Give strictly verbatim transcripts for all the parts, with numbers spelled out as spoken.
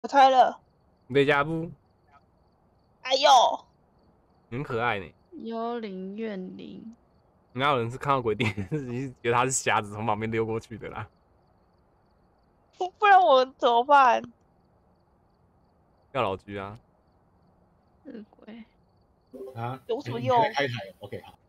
我猜了。 雷加布， 哎呦， 很可爱呢。 幽灵怨灵， 哪有人是看到鬼电视，觉得他是瞎子从旁边溜过去的啦？ 不不然我怎么办？ 要老居啊！ 日鬼啊， 有什么你用还在开台？OK，好。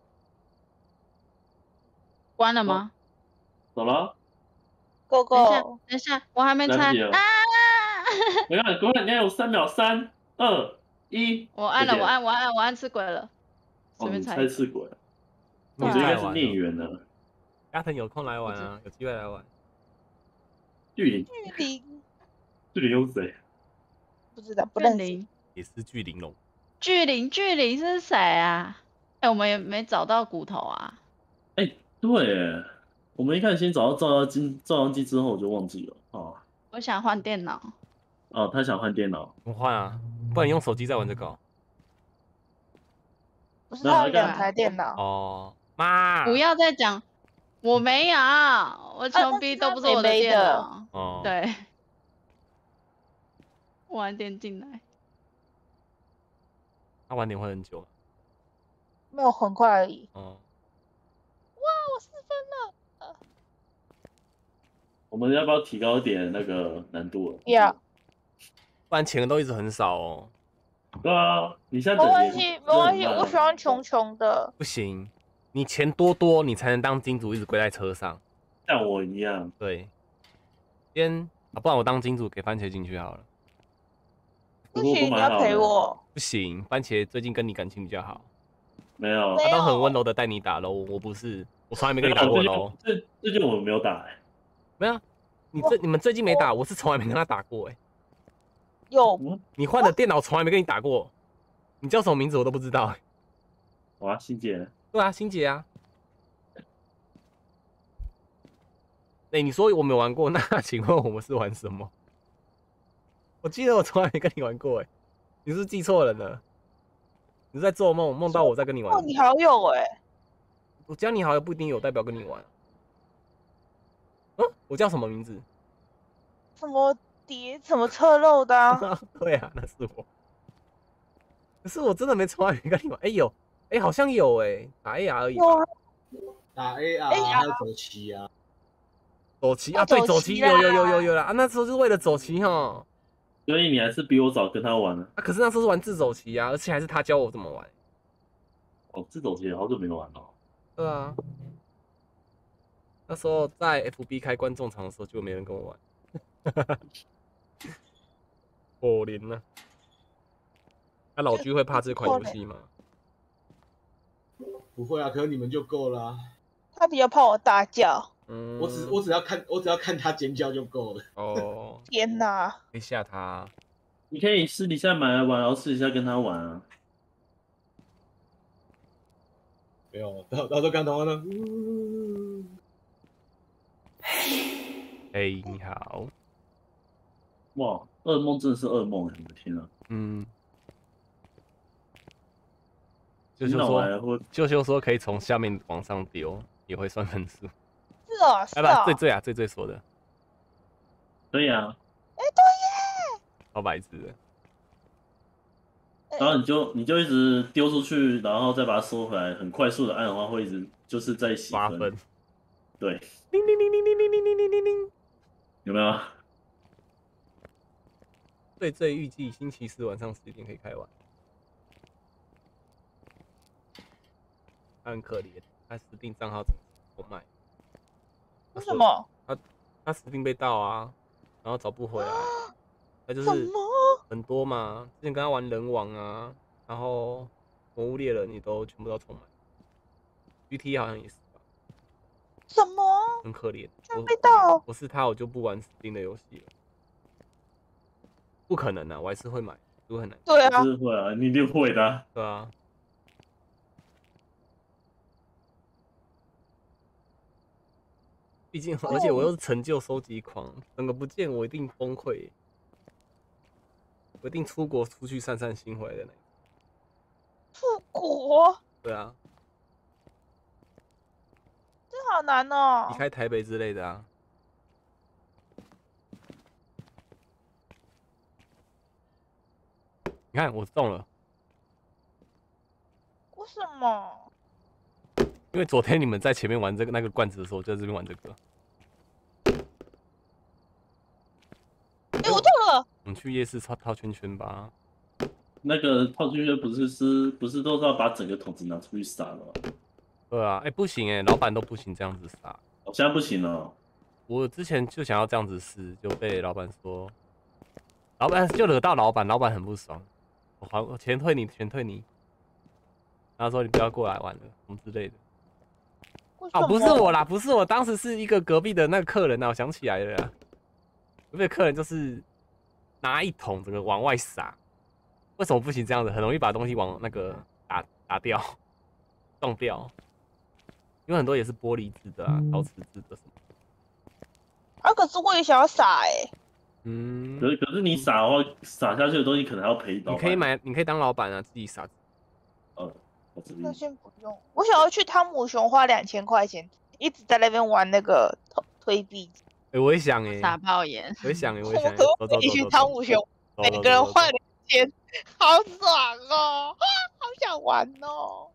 关了吗？ 走了， Go 等一下， Go， 等一下，我还没猜来不及了啊！ 你看，各位，你还有三秒，三、二、一， 我按了， 再见我按，我按，我按吃鬼了，随哦，你便猜一个。 猜刺鬼， 你我觉得应该是太晚了。 孽缘了。 阿腾有空来玩啊，有机会来玩。 巨灵， 巨灵巨灵有谁？ 不知道，不认识。 巨灵， 也是巨灵龙。 巨灵，巨灵是谁啊？哎、我们也没找到骨头啊。 哎，对耶，我们一开始先找到照妖镜，照妖镜之后我就忘记了。哦我想换电脑。 哦，他想换电脑， 我换啊，不然你用手机再玩这个哦。 不是他有两那那个台电脑， 哦，妈！ 不要再讲，我没有，我穷逼都不是我的电脑。 哦， 对，晚点进来。 他晚点会很久。 没有很快而已。 哦， 哇，我四分了。 我们要不要提高一点那个难度了？ 要， 不然钱都一直很少哦。 对啊，你现在没等年关系，没关系， 就很慢我喜欢穷穷的。 不行，你钱多多，你才能当金主，一直归在车上。 像我一样。 对，先啊，不然我当金主给番茄进去好了。 不可是我都行，你要买好了。 陪我。 不行，番茄最近跟你感情比较好， 没有， 没他都很有温柔的带你打喽，我不是，我从来没跟你打没有，最过喽。 近最最近我没有打哎。 没有啊，你最你们最近没打，我是从来没跟他打过哎。 有， 嗯， 你换的电脑从来没跟你打过，你叫什么名字我都不知道哎。 好啊，欣姐， 对啊，欣姐啊。哎、你说我没玩过，那请问我们是玩什么？我记得我从来没跟你玩过哎，你是不是记错人了？你是在做梦，梦到我在跟你玩哦，。你好友哎、 我加你好友不一定有代表跟你玩。嗯，我叫什么名字？ 什么碟，什么侧漏的、啊？ 对啊，那是我。可是我真的没从来没跟你玩。哎、有，哎、好像有哎、打 A R 而已吧。 有啊， 打 A R 哎呀还有走棋啊， 走棋啊， 哦对， 走棋走棋有有有啦有有啦啊，那时候就是为了走棋哈。 所以你还是比我早跟他玩呢。 啊，可是那时候是玩自走棋啊，而且还是他教我怎么玩。 哦，这种棋好久没玩了。 对啊，那时候在 F B 开观众场的时候就没人跟我玩，可怜呐。那、老居会怕这款游戏吗？ 不会啊，可能你们就够了啊、 他比较怕我大叫。 嗯， 我只我只要看我只要看他尖叫就够了。 哦， 天哪！ 可以吓他啊。 你可以私底下买来玩，然后私底下跟他玩啊。 没有，到到时候看同样的，嗯嘿，你好。 哇，噩梦真的是噩梦，我的天啊！ 嗯，舅洗舅说， 脑来或舅舅说可以从下面往上丢，也会算分数。 是哦，是哎不， 哦。 醉醉啊，醉醉说的， 可以啊， 哎、对耶！ 超白痴的。 然后你就你就一直丢出去，然后再把它收回来，很快速的按的话，会一直就是在洗分。 八分。 对， 叮叮叮叮叮叮叮叮叮叮叮。 有没有？ 醉醉预计星期四晚上十点可以开玩。他很可怜，他 Steam 账号怎么不卖？ 为什么？ 他 Steam 被盗啊，然后找不回来，他就是什么？ 很多嘛。之前跟他玩人王啊，然后魔物猎人也都全部都重买。G T 好像也是吧， 什么？ 很可怜。 居然被盗？ 我是他，我就不玩 Steam 的游戏了。不可能啊，我还是会买，只会很难。 对啊， 是会啊，你一定会的啊。 对啊。毕竟，而且我又是成就收集狂，整个不见我一定崩溃，我一定出国出去散散心回来的那。 出国？ 对啊， 这好难哦。 离开台北之类的啊。 你看我中了， 为什么？ 因为昨天你们在前面玩这个那个罐子的时候，我就在这边玩这个。 哎、欸，我中了。 我们去夜市套套圈圈吧。 那个套圈圈不是是不是都是要把整个桶子拿出去撒了吗？ 对啊，哎、欸、不行哎、欸，老板都不行这样子撒。 哦，现在不行了。 我之前就想要这样子试，就被老板说，老板就惹到老板，老板很不爽，我还我钱退你，钱退你。他说你不要过来玩了，什么之类的。哦，不是我啦，不是我，当时是一个隔壁的那个客人啊，我想起来了啦。隔壁的客人就是拿一桶整个往外撒，为什么不行这样子？很容易把东西往那个打打掉、撞掉，因为很多也是玻璃制的啊、陶瓷制的什么。 啊，可是我也想要撒哎、欸。 嗯。 可是可是你撒的话，撒下去的东西可能还要赔老板。 你可以买，你可以当老板啊，自己撒。 哦。 那先不用，我想要去汤姆熊花两千块钱，一直在那边玩那个推币。 哎、欸，我也想哎、欸， 傻爆眼， 我也想哎、欸，我也想、欸。 我可以去汤姆熊，每个人换两千，好爽哦，好想玩哦。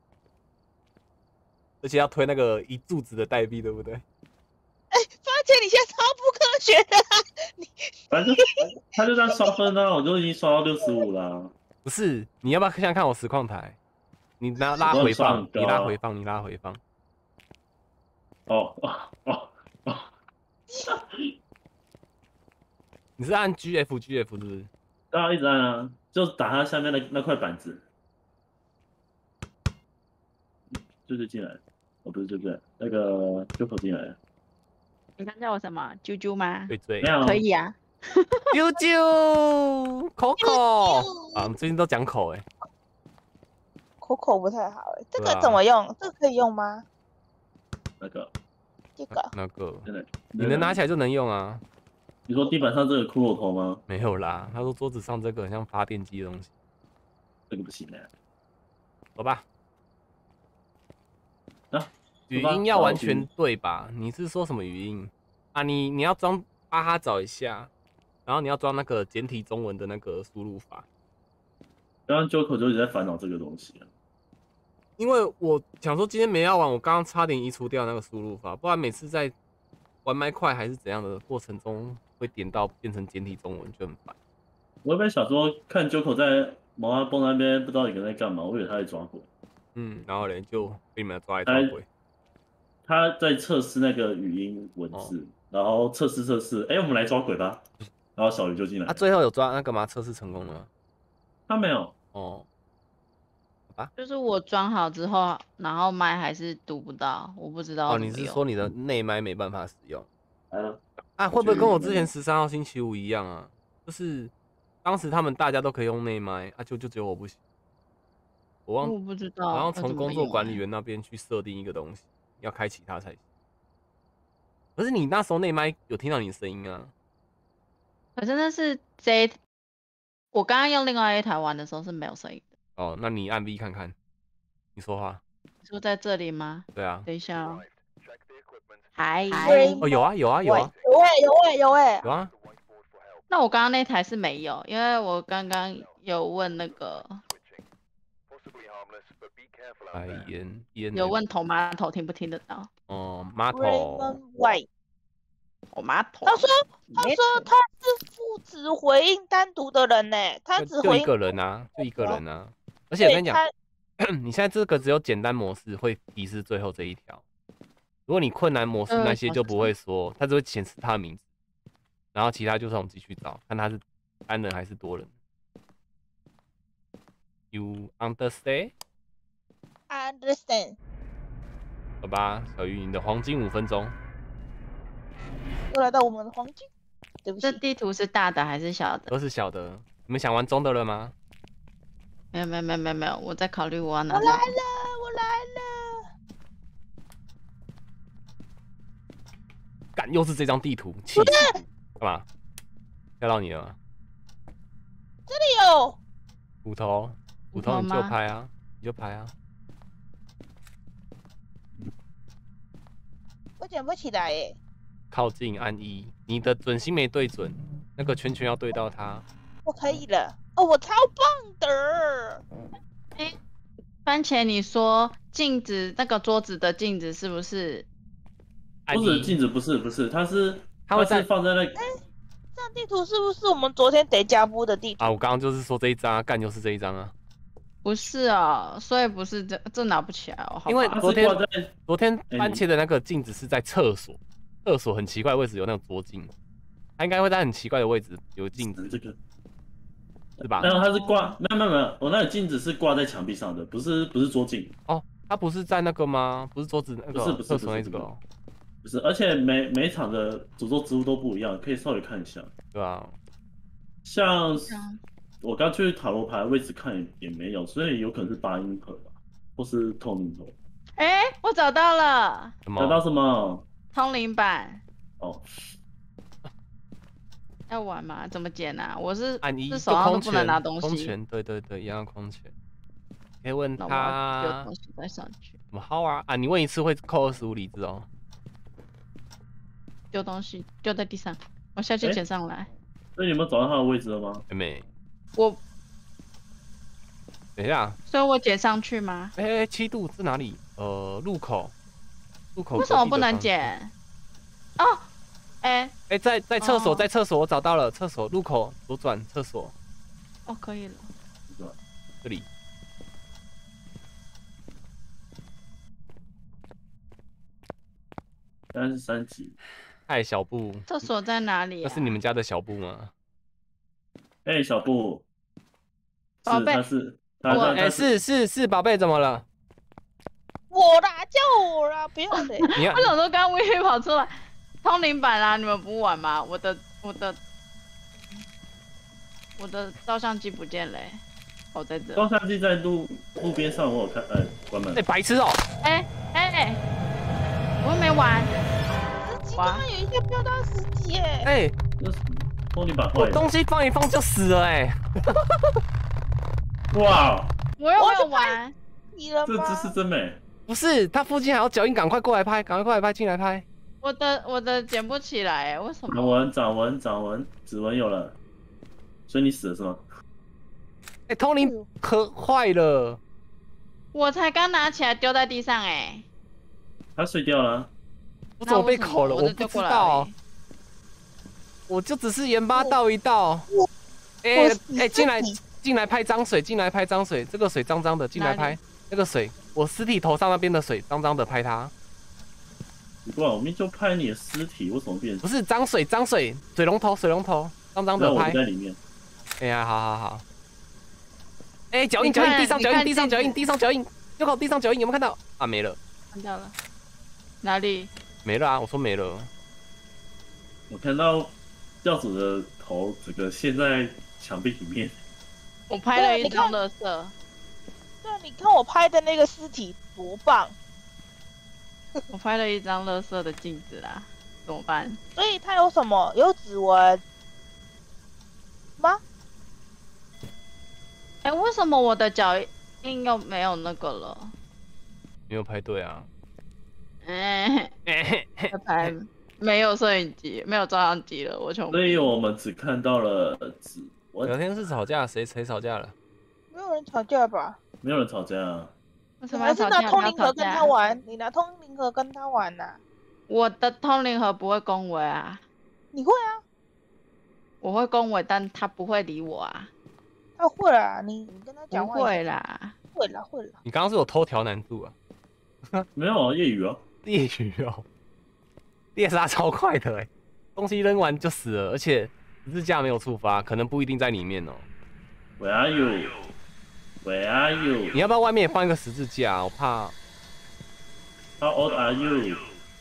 而且要推那个一柱子的代币，对不对？ 哎、欸，发现你现在超不科学的、啊，你反正他就在刷分啊，我就已经刷到六十五啦。 不是，你要不要现在看我实况台？你拉拉回放，你拉回放，你拉回放。 哦哦哦哦！ 你是按 G F G F 是不是？ 对啊，一直按啊，就打它下面那那块板子，就就进来，哦不是就对，那个就跑进来了。 你刚叫我什么？啾啾吗？ 对对， 可以啊。 啾啾，Coco 啊，我们最近都讲口哎、欸。 口口不太好哎、欸，这个怎么用？啊、这个可以用吗？ 那个， 这个， 那个， 真的， 你能拿起来就能用啊。 你说地板上这个骷髅头吗？ 没有啦，他说桌子上这个很像发电机的东西。 这个不行哎。 走吧。 啊， 语音要完全对吧？你是说什么语音啊？你你要装巴哈找一下，然后你要装那个简体中文的那个输入法。 刚刚 Joko 就一直在烦恼这个东西啊。 因为我想说今天没要玩，我刚刚差点移除掉那个输入法，不然每次在玩麦块还是怎样的过程中会点到变成简体中文就很烦。 我原本想说看 Joko 在毛阿蹦那边不知道一个人在干嘛，我以为他在抓鬼。 嗯，然后嘞就被你们抓来抓鬼。 他在测试那个语音文字，哦、然后测试测试，哎、欸，我们来抓鬼吧。然后小鱼就进来。 他、啊、最后有抓那个吗？测试成功了吗？ 他没有。 哦。 就是我装好之后，然后麦还是读不到，我不知道。 哦，你是说你的内麦没办法使用？ 啊， 啊，会不会跟我之前十三号星期五一样啊？就是当时他们大家都可以用内麦，啊就就只有我不行。我忘， 我不知道。 好像从工作管理员那边去设定一个东西，要开启它才行。可是你那时候内麦有听到你的声音啊？ 可是那是这，我刚刚用另外一台玩的时候是没有声音。 哦，那你按 V 看看，你说话。 你说在这里吗？ 对啊。 等一下哦。还哦，有啊有啊有啊。 有哎有哎有哎。 有啊。 那我刚刚那台是没有，因为我刚刚有问那个。 哎烟烟。 有问头马头听不听得到？ 哦，马头。 头马头。 他说他说他是负责回应单独的人呢，他只回应就一个人啊，就一个人啊。而且我跟你讲，你现在这个只有简单模式会提示最后这一条，如果你困难模式那些就不会说，它只会显示他的名字，然后其他就是我们自己去找，看他是单人还是多人。You understand? I understand. 好吧，小鱼，你的黄金五分钟。 又来到我们的黄金。对不起。 这地图是大的还是小的？ 都是小的。你们想玩中的了吗？ 没有没有没有没有没有，我在考虑我要拿。 我来了，我来了。 干，又是这张地图，气死！干嘛？吓到你了吗？ 这里有骨头，骨头你就拍啊，你就拍啊。 我捡不起来耶。 靠近按一，你的准心没对准，那个圈圈要对到它。 我可以了。哦，我超棒的。 哎，番茄，你说镜子那个桌子的镜子是不是？ 不是镜子，不是不是，它是它会在是放在那。 这张地图是不是我们昨天得加布的地图啊？我刚刚就是说这一张啊，干就是这一张啊。 不是啊，所以不是这这拿不起来哦。 因为昨天在昨天番茄的那个镜子是在厕所，厕所很奇怪的位置有那种桌镜，它应该会在很奇怪的位置有镜子， 这个是吧？ 没有，它是挂，没有没有没有，我那个镜子是挂在墙壁上的，不是不是桌镜。 哦，它不是在那个吗？不是桌子那个厕所那个哦。 不是，而且每每一场的诅咒植物都不一样，可以稍微看一下。 对啊， 像我刚去塔罗牌位置看也没有，所以有可能是八音盒吧，或是透明盒。 哎，我找到了。 找到什么？ 通灵板。 哦。 要玩吗？怎么捡啊？我是按一是手上都不能拿东西。 空拳，对对对，一样空拳。可以问他。 有东西再上去。 怎么好啊？啊，你问一次会扣二十五理智哦。 丢东西丢在地上，我下去捡上来。 那你有没有找到他的位置了吗？ 还没。 我。 等一下。 所以我捡上去吗？ 哎、欸，七度是哪里？呃，入口。入口。 为什么不能捡？哦。哎、欸、 哎、欸，在在厕所，在厕所，我找到了厕所入口左转，厕所。 哦，可以了。 这里。 现在是三级。 嗨，小布。 厕所在哪里、啊？ 那是你们家的小布吗？ 哎、欸，小布。 宝贝， 他是他哎、欸，是是是，宝贝，怎么了？ 我啦，叫我啦，不要的。 你为什么都刚刚微微跑出来？通灵板啦，你们不玩吗？我的我的我的照相机不见了、欸，我在这。 照相机在路路边上，我有看，哎，关门。 哎、欸，白痴哦、喔！ 哎哎哎，我又没玩。 司机刚刚有一下飙到十级哎。 哎， 通灵板坏了。 我东西放一放就死了哎、 欸。哇！ 我又没有玩。 你了吗？ 这姿势真美。 不是，他附近还有脚印，赶快过来拍，赶快过来拍，进来拍。 我的我的捡不起来，为什么？ 掌纹掌纹掌纹指纹有了，所以你死了是吗？ 哎、欸，通灵壳坏了。 我才刚拿起来丢在地上哎、欸。 它碎掉了。 我怎么被扣了？我不知道。我就只是盐巴倒一倒。哎哎，进来进来拍脏水，进来拍脏水，这个水脏脏的，进来拍那个水。我尸体头上那边的水脏脏的，拍它。 奇怪，我明就拍你的尸体，为什么变？ 不是脏水，脏水，水龙头，水龙头，脏脏的拍。 我在里面。 哎呀，好好好。哎、欸，脚印，脚印，地上脚印，地上脚印，地上脚印，右口地上脚印，有没有看到？啊，没了。 看到了。哪里？ 没了啊！我说没了。 我看到教主的头整个陷在墙壁里面。 我拍了一张垃圾。 对，你看我拍的那个尸体多棒。 我拍了一张垃圾的镜子啦，怎么办？ 所以它有什么？有指纹吗？ 哎、欸，为什么我的脚印又没有那个了？ 没有拍对啊。 哎、欸，拍没有摄影机，没有照相机了，我全部。 所以我们只看到了指纹。 聊天室吵架，谁谁吵架了？ 没有人吵架吧？ 没有人吵架啊。 为什么要吵架？ 还是拿通灵盒跟他玩？你拿通灵盒跟他玩呐、啊？ 我的通灵盒不会恭维啊。 你会啊？ 我会恭维，但他不会理我啊。 他会啦，你你跟他讲话。 不会啦。 会啦会啦。 你刚刚是有偷调难度啊？ 没有啊，业余啊。 业余哦。猎杀超快的哎，东西扔完就死了，而且十字架没有触发，可能不一定在里面哦。 Where are you? Where are you? 你要不要外面也放一个十字架？我怕。 How old are you?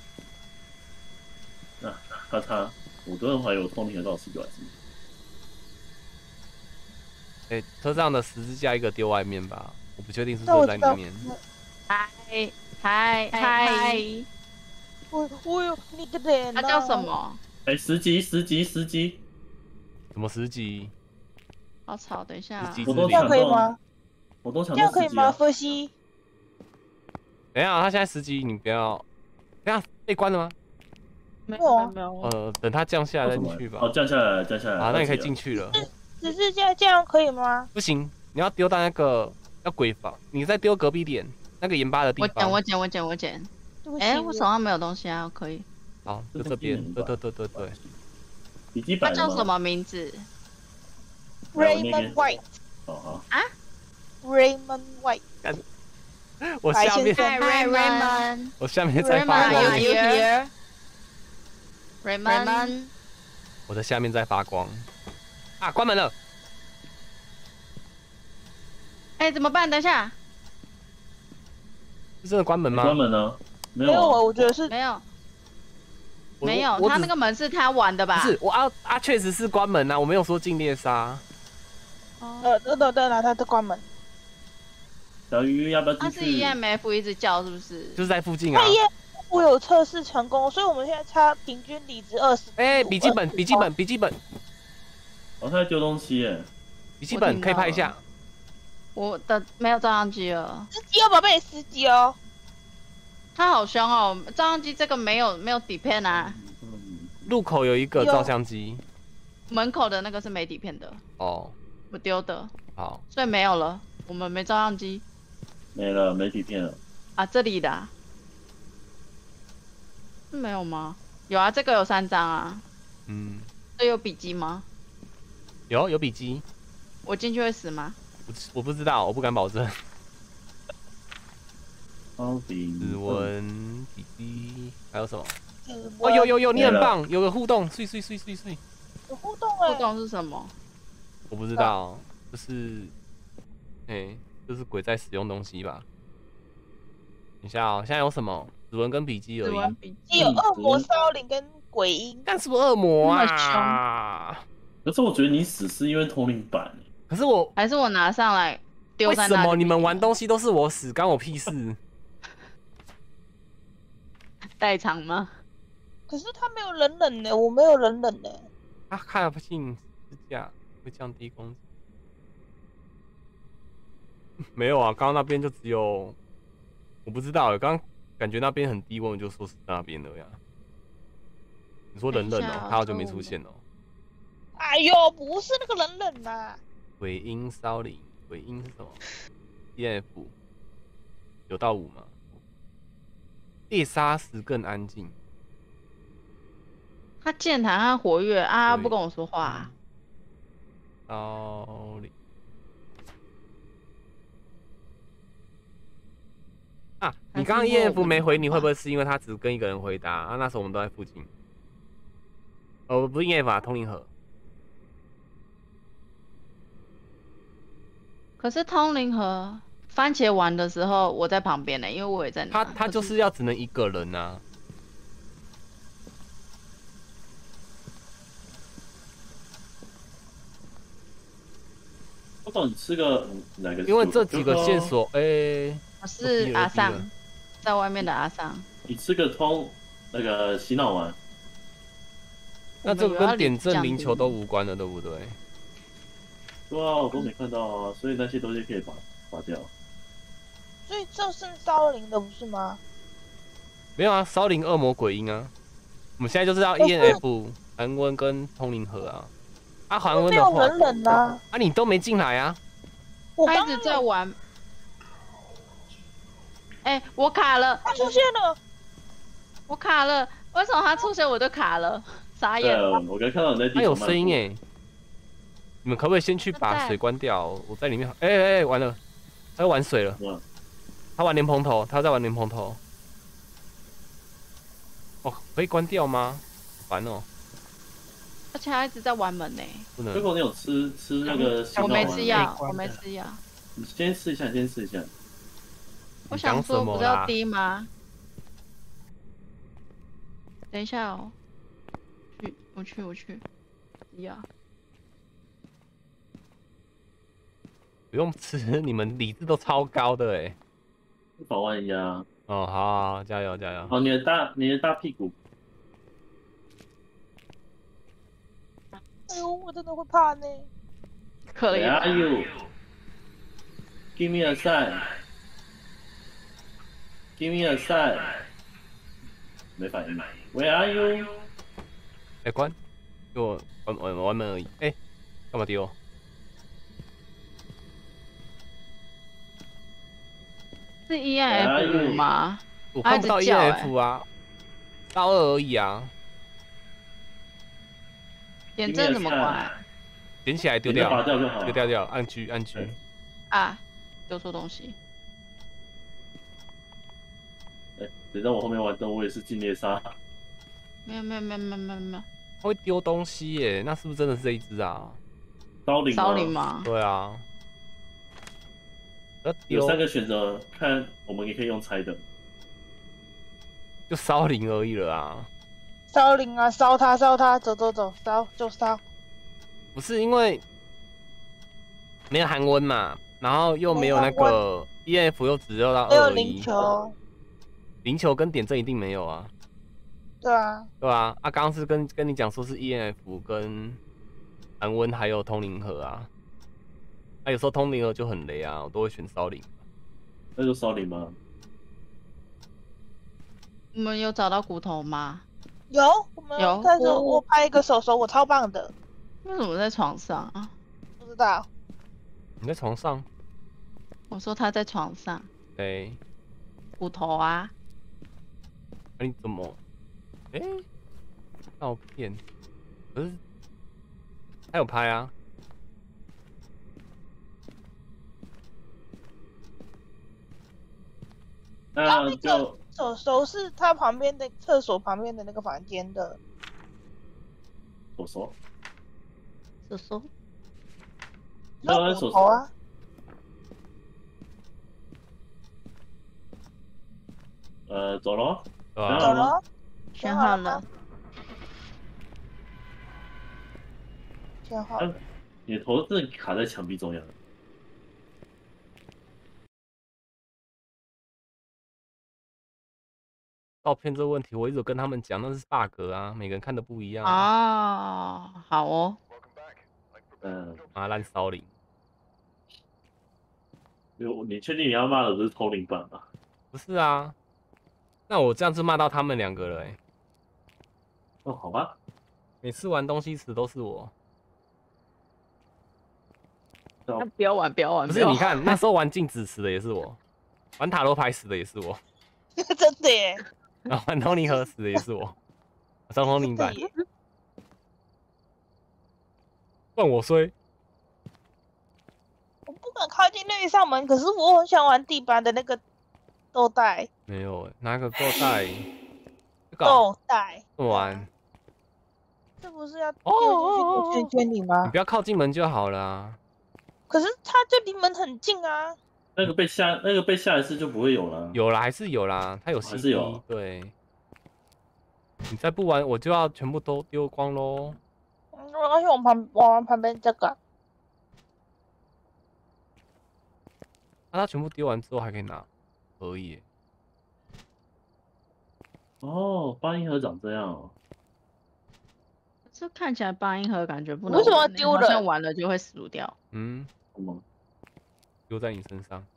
啊，咔嚓！我都很怀疑我通灵盒到底是有还是没有。 哎、欸，车上的十字架一个丢外面吧，我不确定是不是在里面。 嗨嗨嗨！ 我我有那个人。 他叫什么？ 哎、欸，十级十级十级。 什么十级？ 好吵，等一下、啊。 我都这样可以吗？ 我都想、啊、 这样可以吗？分析。 等一下，他现在十级，你不要。等一下被关了吗？ 没有没有。 呃，等他降下来再进去吧。 哦，降下来，降下来。 啊，那你可以进去了。 只是这样这样可以吗？ 不行，你要丢到那个要鬼房，你再丢隔壁点那个盐巴的地我方。 捡我捡我捡我捡。 对不起， 哎，我手上没有东西啊，可以。 好，就这边。对对对对对。 笔记它本叫什么名字？ Raymond White。 哦好。 啊 ？Raymond White。 我下面， Hi Raymond。 我下面在发 Raymond, 光 are。you here? Raymond。 我的下面在发光。啊，关门了。 哎，怎么办？等一下。 是真的关门吗？ 关门呢？没没有啊， 有啊。 我觉得是没有。 我没有，他我只那个门是他玩的吧？ 不是，我啊啊，确实是关门啊，我没有说进猎杀。 哦， 呃，等等等等，他在关门。 小鱼要不要他是继续？ E M F 一直叫，是不是？ 就是在附近啊他。也我有测试成功，所以我们现在差平均理值二十。 哎，笔记本，笔记本，笔记本， 哦，他在丢东西耶。 笔记本可以拍一下。 我的没有照相机了。 司机哦，宝贝，司机哦。 他好凶哦！照相机这个没有没有底片啊， 嗯， 路口有一个照相机。 门口的那个是没底片的， 哦， 我丢的， 好， 所以没有了。我们没照相机没了，没底片了。 啊，这里的、啊、是没有吗？有啊，这个有三张啊。 嗯， 这有笔记吗？ 有有笔记。 我进去会死吗？ 我我不知道，我不敢保证。 超级指纹笔记还有什么？ 哦哦，有有有，你很没了棒，有个互动，碎碎碎碎碎。 有互动哎、 互动是什么？ 我不知道，就是，哎、就是鬼在使用东西吧。等一下哦，现在有什么指纹跟笔记而已。 指纹笔也有恶魔骚灵跟鬼婴。 但是不是恶魔那么啊？ 可是我觉得你死是因为通灵板。 可是我还是我拿上来丢为在那里？ 什么你们玩东西都是我死，干我屁事？ 代偿吗？ 可是他没有人冷呢，我没有人冷呢。 啊，看不进支架会降低攻击。没有啊，刚刚那边就只有，我不知道，刚刚感觉那边很低温，我就说是那边的呀。你说冷冷哦、 等一下他好久没出现哦、 哎呦，不是那个人冷呐、 鬼婴骚灵，鬼婴是什么 ？E F 有到五吗？猎杀时更安静。 他健谈和活跃啊， 对不跟我说话、啊。 骚灵啊，你刚刚 E F 没回，你会不会是因为他只跟一个人回答啊？那时候我们都在附近。哦，不是 E F 啊，通灵盒。 可是通灵和番茄玩的时候，我在旁边呢，因为我也在那。 他他就是要只能一个人啊。 我找你吃个哪个？ 因为这几个线，索，哎、欸， 我是阿尚，在外面的阿尚。 你吃个通那个洗脑丸。 那这个跟点阵灵球都无关了，对不对？ 对啊，我都没看到啊，所以那些东西可以拔拔掉。 所以这是骚灵的不是吗？ 没有啊，骚灵恶魔鬼婴啊。我们现在就是要 E N F 韩温跟通灵盒啊。啊，韩温没有的话， 人冷呐、 啊，你都没进来啊。 他我刚一直在玩。哎、欸，我卡了， 他出现了， 我卡了，为什么他出现我就卡了？傻眼。 对，我刚看到你在地上。 他有声音哎，你们可不可以先去把水关掉？我在里面。哎哎哎，完了，他要玩水了。 嗯、 他玩莲蓬头，他在玩莲蓬头。哦，可以关掉吗？烦哦。 而且他一直在玩门呢。 不能。 如果你有吃吃那个洗脑丸， 我没吃药，我没吃药。 你先试一下，先试一下。 我想说，不是要滴吗？等一下哦，去，我去，我去，药。 不用吃，你们理智都超高的哎。 保万一啊！ 哦，好，好，加油，加油！ 哦，你的大，你的大屁股。 哎呦，我真的会怕呢。 可以。 Where are you? Give me a sign. Give me a sign. 没反应。Where are you? 哎、欸，关，给我关玩玩门而已。哎、欸，干嘛丢？ 是 E N F 五吗？ 我看不到 E 它一 N 直叫 F 啊，到二而已啊， 点阵怎么关？ 点起来丢点掉， 拔掉就好了。 丢掉掉，按 G 按 G。 啊，丢错东西。 哎，谁在我后面玩灯，我也是进猎杀。 没有没有没有没有没有没有。 它会丢东西耶，那是不是真的是这一只啊？ 骚灵骚灵吗？ 对啊。要丢有三个选择，看我们也可以用猜的。 就烧灵而已了啊。 烧灵啊，烧它烧它，走走走，烧就烧。 不是因为没有韩温嘛，然后又没有那个 E N F 又只有到没有二而已。 灵球。 灵球跟点阵一定没有啊。 对啊。 对啊，啊，刚刚是跟跟你讲说是 E N F 跟韩温还有通灵盒啊。啊，有时候通灵盒就很雷啊，我都会选烧灵。 那就骚灵吗？ 我们有找到骨头吗？ 有，我们有但是我我拍一个手手，我超棒的。 为什么在床上啊？ 不知道。 你在床上？ 我说他在床上。 对。 骨头啊？ 那、啊、你怎么？哎、欸，照片，可是他有拍啊。 那就手手是他旁边的厕所旁边的那个房间的。 手手， 手手， 那手手啊。 呃，走咯， 对啊， 走了， 选好了。 选好了。 你的头真的卡在墙壁中央。 照片这个问题，我一直有跟他们讲，那是 bug 啊，每个人看的不一样啊。哦，好哦。 嗯， 啊，烂骚灵。 你确定你要骂的不是通灵版吗？ 不是啊，那我这样子骂到他们两个了哎、欸。 哦，好吧。 每次玩东西池都是我。 那不要玩，不要玩。 不是，你看那时候玩镜子池的也是我，玩塔罗牌死的也是我。 真的耶。 然后玩通灵盒死的也是我，上通灵版。换我衰。 我不敢靠近那一扇门，可是我很想玩地板的那个豆袋。 没有哎，拿个豆袋。 豆袋。 怎么玩？ 这不是要丢进去圈圈里吗？ 你不要靠近门就好了啊。 可是它就离门很近啊。 那个被下那个被下一次就不会有了。 有啦，还是有啦，它有 C D， 还是有。 对。你再不玩，我就要全部都丢光喽。 而且我旁我玩旁边这个。 那、啊、它全部丢完之后还可以拿，可以。 哦，八音盒长这样哦。 这看起来八音盒感觉不能、欸。 为什么丢了？ 好像玩了就会死掉。 嗯。 什么？ 丢在你身上。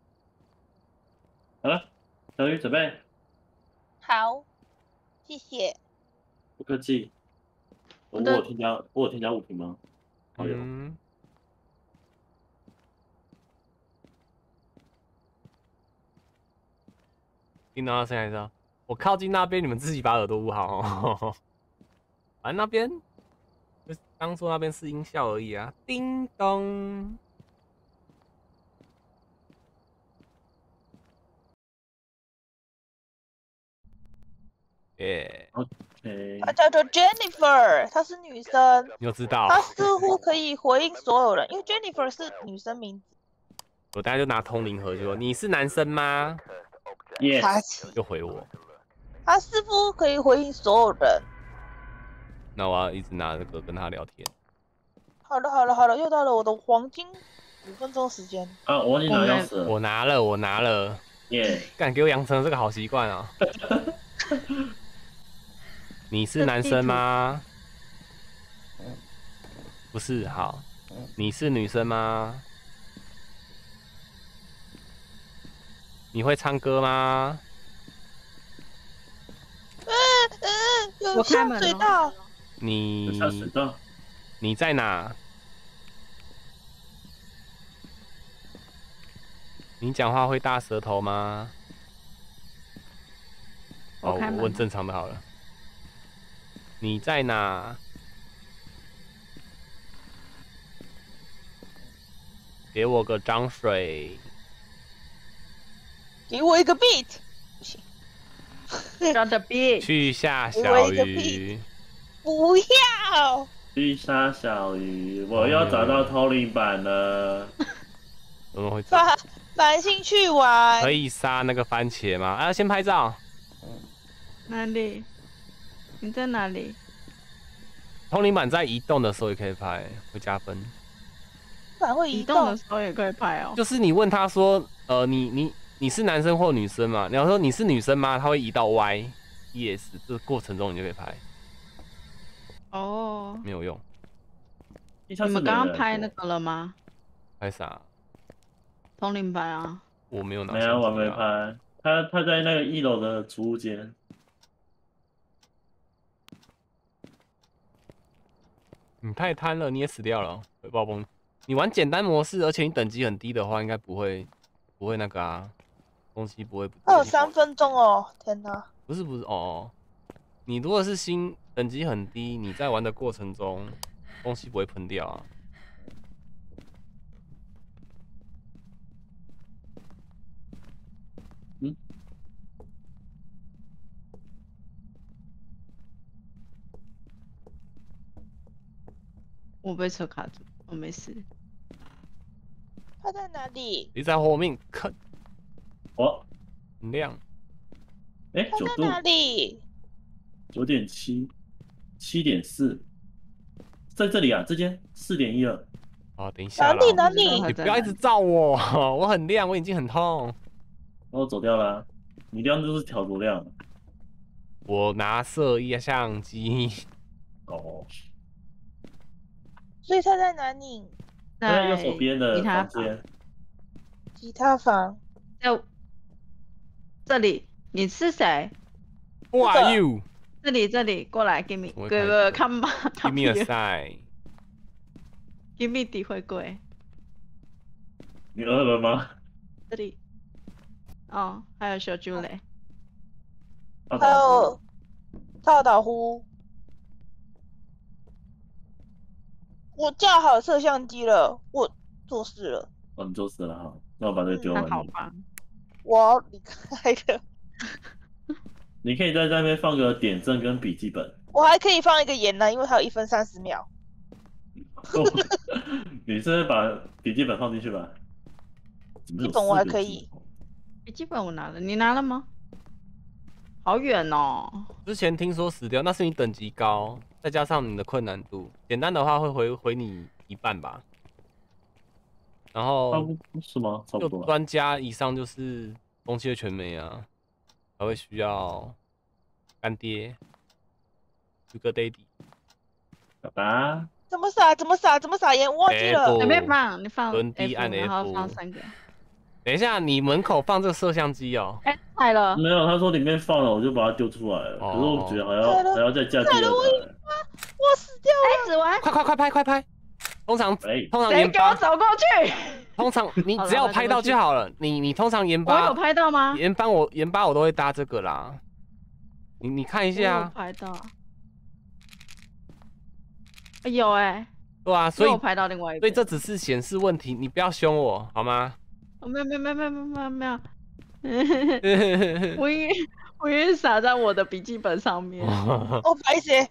好了，小鱼准备。 好，谢谢。 不客气。我有添加，我有添加物品吗？好有。 嗯。听到声音是？我靠近那边，你们自己把耳朵捂好哦。反正那边，就是刚说那边是音效而已啊。叮咚。耶、 yeah. OK。 她叫做 Jennifer， 她是女生。 你就知道。 她似乎可以回应所有人，因为 Jennifer 是女生名字。 我等下就拿通灵盒就说：“你是男生吗？” Yes。 就回我。 她似乎可以回应所有人。 那我要一直拿这个跟他聊天。 好了好了好了，又到了我的黄金五分钟时间。 啊，我忘记拿钥匙了。 我拿了，我拿了。 耶！ 敢给我养成这个好习惯啊！你是男生吗？不是，好。你是女生吗？你会唱歌吗？ 嗯嗯，有下水道。 你下水道。 你在哪？ 你讲话会大舌头吗？哦，我问正常的好了。你在哪？给我个脏水。 给我一个 beat。不行。 让的 beat。 去下小鱼。 不要。 去杀小鱼，我要找到通灵板了。 怎么会？ 繁繁星去玩。 可以杀那个番茄吗？啊，先拍照。 哪里？你在哪里？ 通灵板在移动的时候也可以拍，会加分。 板会移动的时候也可以拍哦。 就是你问他说，呃，你你你是男生或女生嘛？你要说你是女生吗？他会移到 Y、E、S， 这个过程中你就可以拍。 哦。 没有用。 你们刚刚拍那个了吗？ 拍啥？ 通灵板啊。 我没有拿。 没有，我没拍。他他在那个一楼的储物间。 你太贪了，你也死掉了，回爆崩。你玩简单模式，而且你等级很低的话，应该不会不会那个啊，东西不会不。 还有三分钟哦，天哪！ 不是不是哦，你如果是新等级很低，你在玩的过程中，东西不会喷掉啊。 嗯。 我被车卡住，我没事。 他在哪里？ 你在后面看。 哦， 很亮。 哎、欸，九度。 他在哪里？ 九点七，七点四，在这里啊，这间四点一了。 哦，等一下。 哪里哪里？ 你不要一直照我，我很亮，我眼睛很痛。 我走掉了、啊，你亮就是调多亮。 我拿摄影相机。 哦。 所以他在哪里？ 在右手边的房间。 吉他房。 在这里。你是谁 ？Who are you？ 这里这里，过来 ，give me， 给个看吧 ，give me a sign。give me 底回归。 你饿了吗？ 这里。哦，还有小猪嘞。 还有套岛呼。我架好摄像机了，我做事了。 哦，你做事了哈，那我把这个丢完。 好吧。 我要离开了。 你可以在那边放个点阵跟笔记本。 我还可以放一个盐呢，因为还有一分三十秒。 你是把笔记本放进去吧？ 笔记本我还可以。 笔记本我拿了，你拿了吗？好远哦。 之前听说死掉，那是你等级高，再加上你的困难度。简单的话会回回你一半吧。然后是吗？差不多。 专家以上就是东西的全没啊，还会需要干爹 ，Sugar Daddy。 爸爸。 怎么撒？怎么撒？怎么撒盐？我忘记了。 随便放，你放 F， 按 F， 然后放三个。 等一下，你门口放这个摄像机哦。 哎，坏了。 没有，他说里面放了，我就把它丢出来了。 哦、 可是我觉得还要还要再架第二台。 我死掉了！ 哎，子文， 快快快拍快拍！通常、 欸、 通常盐巴， 给我走过去。 通常你只要拍到就好了。你你通常盐巴， 我有拍到吗？ 盐巴我盐巴我都会搭这个啦。你你看一下。 我有拍到。有哎、欸。 对啊，所以我拍到另外一个。 所以这只是显示问题，你不要凶我好吗？ 没有没有没有没有没有没有。我应该我应该撒在我的笔记本上面。 哦，白写。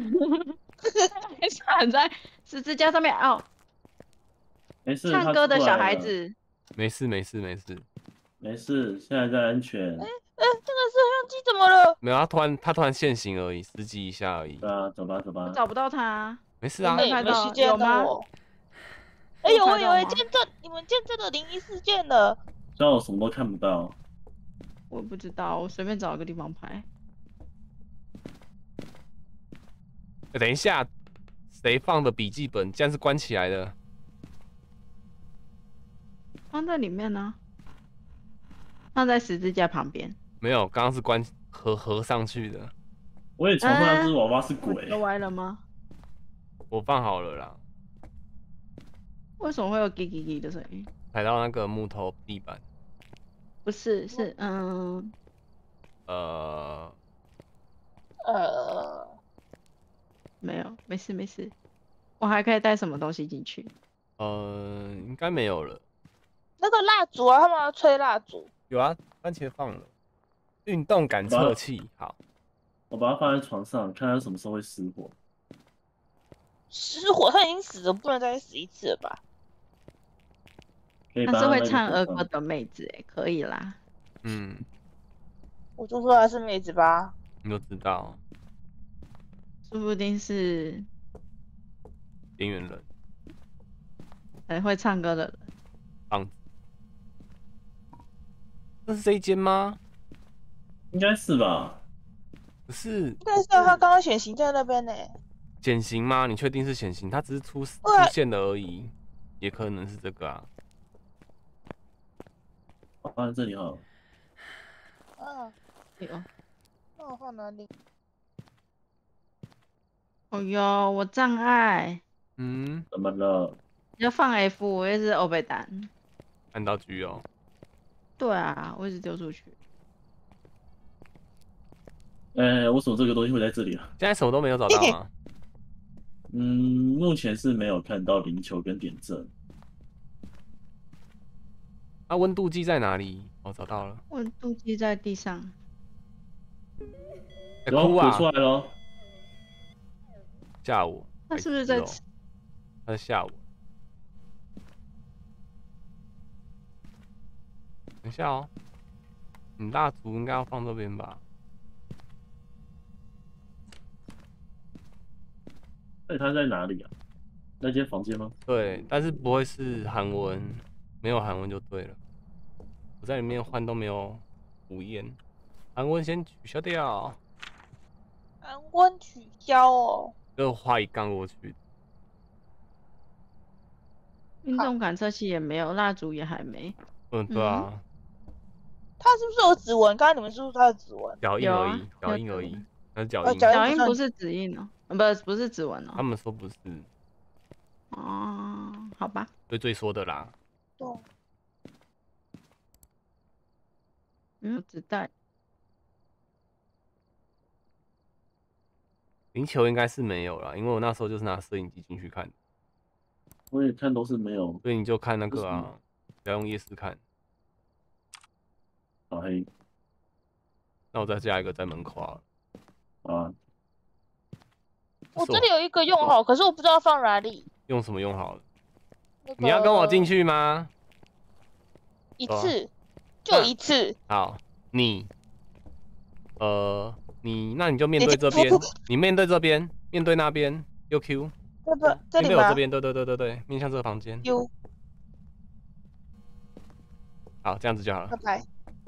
撒在十字架上面哦。 没事。 唱歌的小孩子。 没事没事没事没事，现在在安全。 哎哎，这个摄像机怎么了？ 没有，他突然他突然现形而已，十级一下而已。 对啊，走吧走吧。 我找不到他。 没事啊。 没没时间有吗？ 哎呦，我以为见证你们见证了灵异事件了。 虽然我什么都看不到。 我不知道，我随便找一个地方拍。 等一下，谁放的笔记本？竟然是关起来的。 放在里面呢、啊，放在十字架旁边。 没有，刚刚是关合合上去的。 我也传出那只娃娃是鬼。 都歪了吗？ 我放好了啦。 为什么会有叽叽叽的声音？ 踩到那个木头地板。 不是，是嗯， 呃， 呃， 没有，没事没事。我还可以带什么东西进去？ 呃，应该没有了。 那个蜡烛啊，他们要吹蜡烛。 有啊，番茄放了。运动感测器，好。 我把它放在床上，看它什么时候会失火。 失火，他已经死了，不能再死一次了吧？ 可以她是会把它那个唱儿火放歌的妹子，哎，可以啦。 嗯， 我就说她是妹子吧。 你都知道， 说不定是边缘人， 很会唱歌的人。 棒子。这是这一间吗？ 应该是吧？ 不是应该是啊他刚刚显形在那边呢。 显形吗？你确定是显形？它只是出出对啊现的而已，也可能是这个啊。 放在这里好了。 啊， 哎呦， 那我放哪里？ 哦哟，我障碍， 嗯， 怎么了？ 要放 F，我也是欧贝丹。 看到 G 哦。 对啊，我一直丢出去。 哎，为什么这个东西会在这里啊？ 现在什么都没有找到吗？ 嗯，目前是没有看到灵球跟点阵。 那温度计在哪里？哦，找到了。 温度计在地上。 哎， 然后滚哭啊！ 出来咯。 吓我！ 他是不是在白痴哦？他在吓我。等一下哦，你蜡烛应该要放这边吧？ 那它在哪里啊？那间房间吗？ 对，但是不会是韩文，没有韩文就对了。我在里面换都没有无烟，韩文先取消掉， 安温取消哦。 就画一杠过去。 运动感测器也没有，蜡烛也还没。 嗯，对啊， 他是不是有指纹？刚刚你们是不是他的指纹？ 脚印有啊而已，脚印有而已，那是脚印。 哦脚脚印不是指印哦，呃，不，不是指纹他哦。 们说不是， 哦，好吧。 对最说的啦。 对。 没有纸袋。 灵球应该是没有啦，因为我那时候就是拿摄影机进去看， 我也看都是没有。 所以你就看那个为什啊，不要用夜视看。 好黑那我再加一个在门口啊。 啊！ 我这里有一个用好，可是我不知道放哪里。 用什么用好了？ 那个你要跟我进去吗？ 一次，就一次。 好，你，呃，你那你就面对这边，你面对这边，面对那边，U Q， 这个这里吗面对我这边，对对对对对，面向这个房间。 ？U， 好，这样子就好了拜。拜。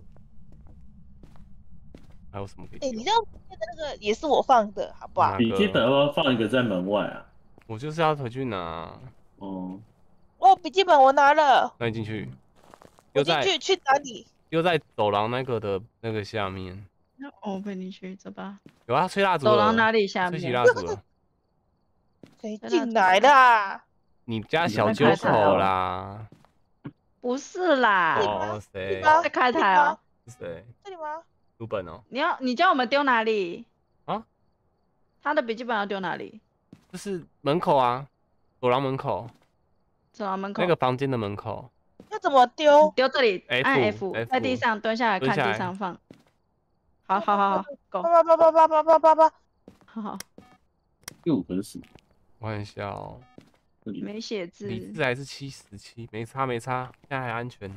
还有什么可以哎， 用？ 你这样那个也是我放的，好不好哪？ 笔记本要不要放一个在门外啊？ 我就是要回去拿。 哦， 哦，笔记本我拿了， 那你进去， 我又在进去去哪里？ 又在走廊那个的那个下面。 那我陪你去这吧。 有啊，吹蜡烛了。 走廊哪里下吹起面？ 蜡烛了。 谁进来啦？ 你家小九口啦。 不是啦， 哦，谁？ 吗在开台哦。 是谁？ 这里吗？ 书本哦。 你要你叫我们丢哪里？ 啊？ 他的笔记本要丢哪里？ 就是门口啊，走廊门口， 走廊门口。 那个房间的门口。 要怎么丢？ 丢这里， F， 按 F， F 在地上蹲下来看蹲下来地上放。好好好好，Go， 叭叭叭叭叭叭叭叭。 好好， 第五个是什么？ 我看一下哦， 这里没写字。 理智还是七十七，没差没差，现在还安全。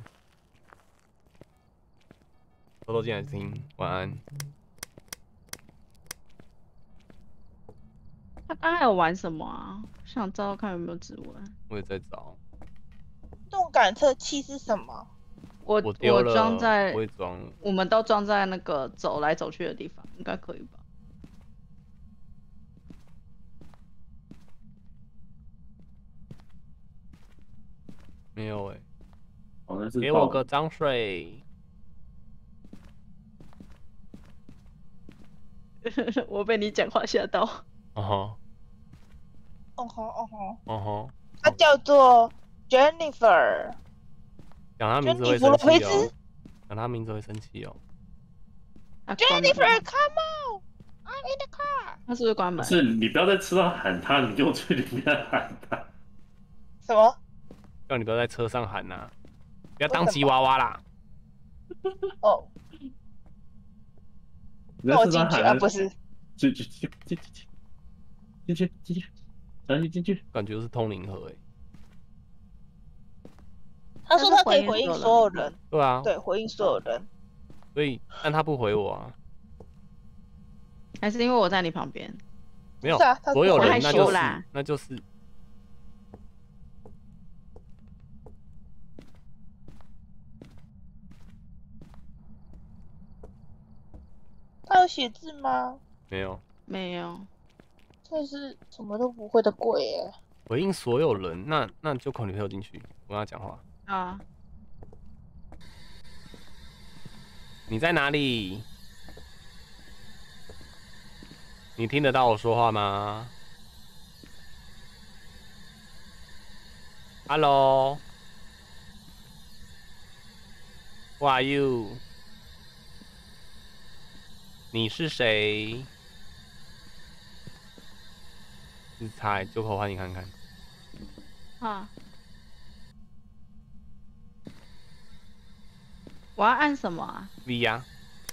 偷偷进来听，晚安。 他刚才有玩什么啊？想知道看有没有指纹。 我也在找， 动感测器是什么？ 我我丢了， 装在我也装了。 我们都装在那个走来走去的地方，应该可以吧？ 没有哎、 好像是给我个脏水。 我被你讲话吓到。 哦吼， 哦吼哦吼， 哦吼， 它叫做 Jennifer。 讲他名字会珍妮弗生气哦洛佩兹。 讲他名字会生气哦。 他关门 Jennifer，come on，I'm in the car。 他是不是关门？ 不是，你不要在车上喊他，你就去里面喊他。 什么？ 叫你不要在车上喊呐、啊，不要当吉娃娃啦。 哦， 你在那我车上喊进去啊，不是？ 进去进去进去进去进去，赶紧进去。 感觉是通灵盒哎、欸。 他说他可以回应所有人， 对啊， 对，回应所有人。 所以但他不回我啊。 还是因为我在你旁边？ 没有， 是啊他所有人害那就是羞啦那就是。 他有写字吗？ 没有。 没有。 这是什么都不会的鬼耶！ 回应所有人，那那就扣女朋友进去，我跟他讲话。 啊。 你在哪里？你听得到我说话吗 ？Hello， Who are you？ 你是谁？是猜，就口换你看看。 啊。我要按什么啊 V 呀、啊。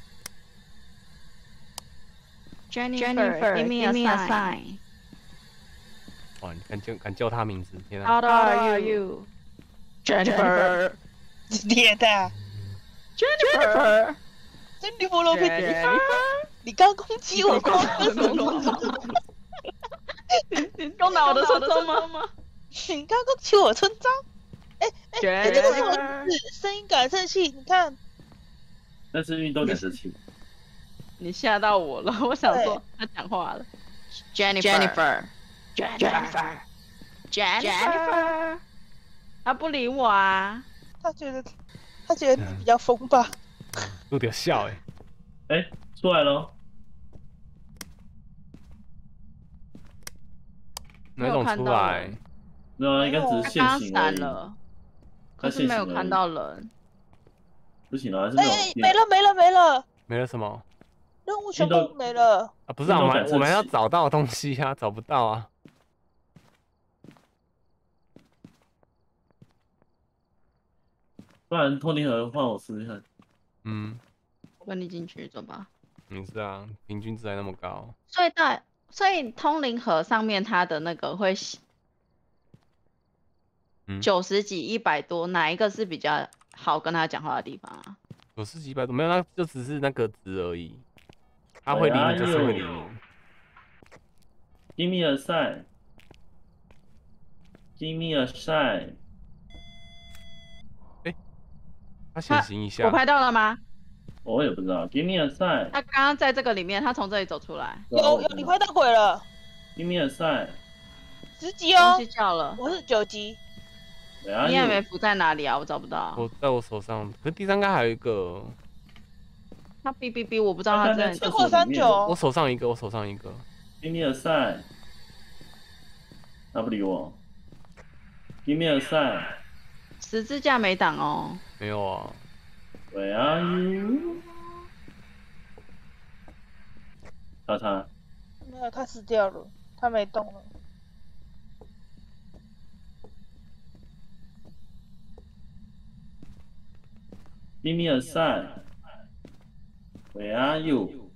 Jennifer，give me a sign。 哇，你敢叫敢叫他名字？天啊 How old are you? Jennifer。 爹的 Jennifer。 珍妮佛罗宾，Jennifer，你刚攻击我光的什么？ 你攻打我的村庄吗？ 你刚攻击我村庄？哎哎，这个是文字声音感测器，你看。 但是运动感测器。 你吓到我了，我想说他讲话了。Jennifer，Jennifer，Jennifer，他不理我啊。 他觉得他觉得你比较疯吧？ 有点笑哎、 欸。哎、欸，出来了。 哪种出来？ 没有，应该只是现行而已。 了，可是没有看到人。 不行了，还是没有。 哎，没了没了没了。 没了什么？ 任务全部没了啊！不是啊，我们我们要找到东西啊，找不到啊。 不然通灵盒换我试试看。 嗯， 我跟你进去走吧。 你是啊，平均值还那么高。 所以大，所以通灵盒上面它的那个会九十几、一百多，哪一个是比较好跟他讲话的地方啊？ 九十几、一百多，没有，那就只是那个值而已。他会理你就是会理你。 Give me a sign. Give me a sign. 哎，他显形一下。 我拍到了吗？ 我也不知道。Give me a sign. 他刚刚在这个里面，他从这里走出来。 有有，你拍到鬼了。 Give me a sign. 十级哦。 东西叫了。 我是九级。 你也没符在哪里啊？我找不到。 我在我手上，可是第三应该还有一个。 他哔哔哔，我不知道他在。 最后三九。 我手上一个，我手上一个。 Give me a sign。他不理我。Give me a sign。 十字架没挡哦。 没有啊。 Where are you？ 叉叉。 没有，他死掉了，他没动了。 Give me a sign. Where are you?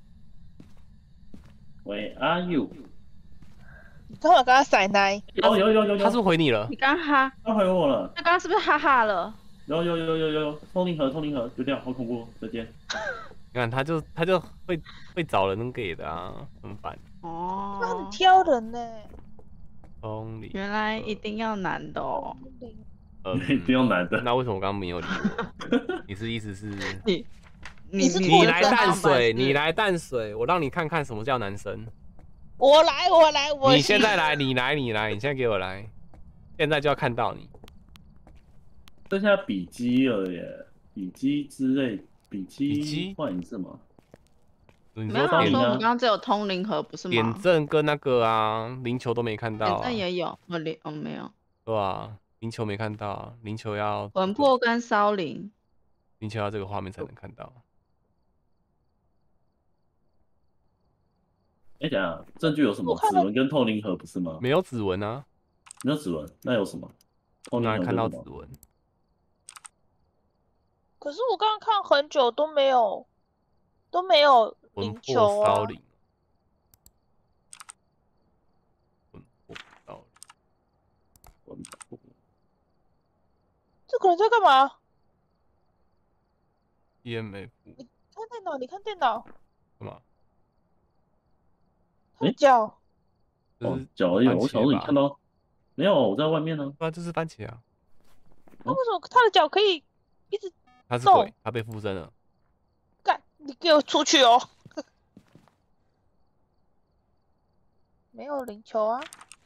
Where are you? 你干嘛跟他甩奶？ 有有有有有， 他是回你了。 你刚哈？ 他回我了。 他刚刚是不是哈哈了？ 有有有有有，通灵盒通灵盒丢掉，好恐怖！再见。 你看，他就他就会会找人给的啊，很烦。 哦。 他很挑人呢。 通灵。 原来一定要男的哦。 呃， 一定要男的。 那为什么我刚刚没有理我？你是意思是？ 你你是你来淡水，你来淡水，我让你看看什么叫男生。 我来，我来，我。 你现在来，你来，你来，你现在给我来，现在就要看到你。 剩下笔记了耶，笔记之类，笔记换一次吗？ 你说点说我们刚刚只有通灵盒不是吗？ 点阵跟那个啊，灵球都没看到、啊。 点阵也有，我灵哦没有。 对啊，灵球没看到、啊，灵球要魂魄跟烧灵。 并且要这个画面才能看到。 哎、欸，等一下，证据有什么？ 我看了指纹跟透灵盒不是吗？ 没有指纹啊， 没有指纹，那有什么？透灵哪看盒跟什么？ 到指纹？ 可是我刚刚看很久都没有都没有魂魄灵球啊。 烧灵，魂魄烧灵， 这个人在干嘛 ？E M F 看电脑，你看电脑， 干嘛？ 他的脚。 哦， 就是脚而已。 番我想说你茄吧？ 看到没有？我在外面呢。 对啊，就是番茄啊。 那为什么他的脚可以一直他是鬼动， 他被附身了。 干？你给我出去哦！没有灵球啊。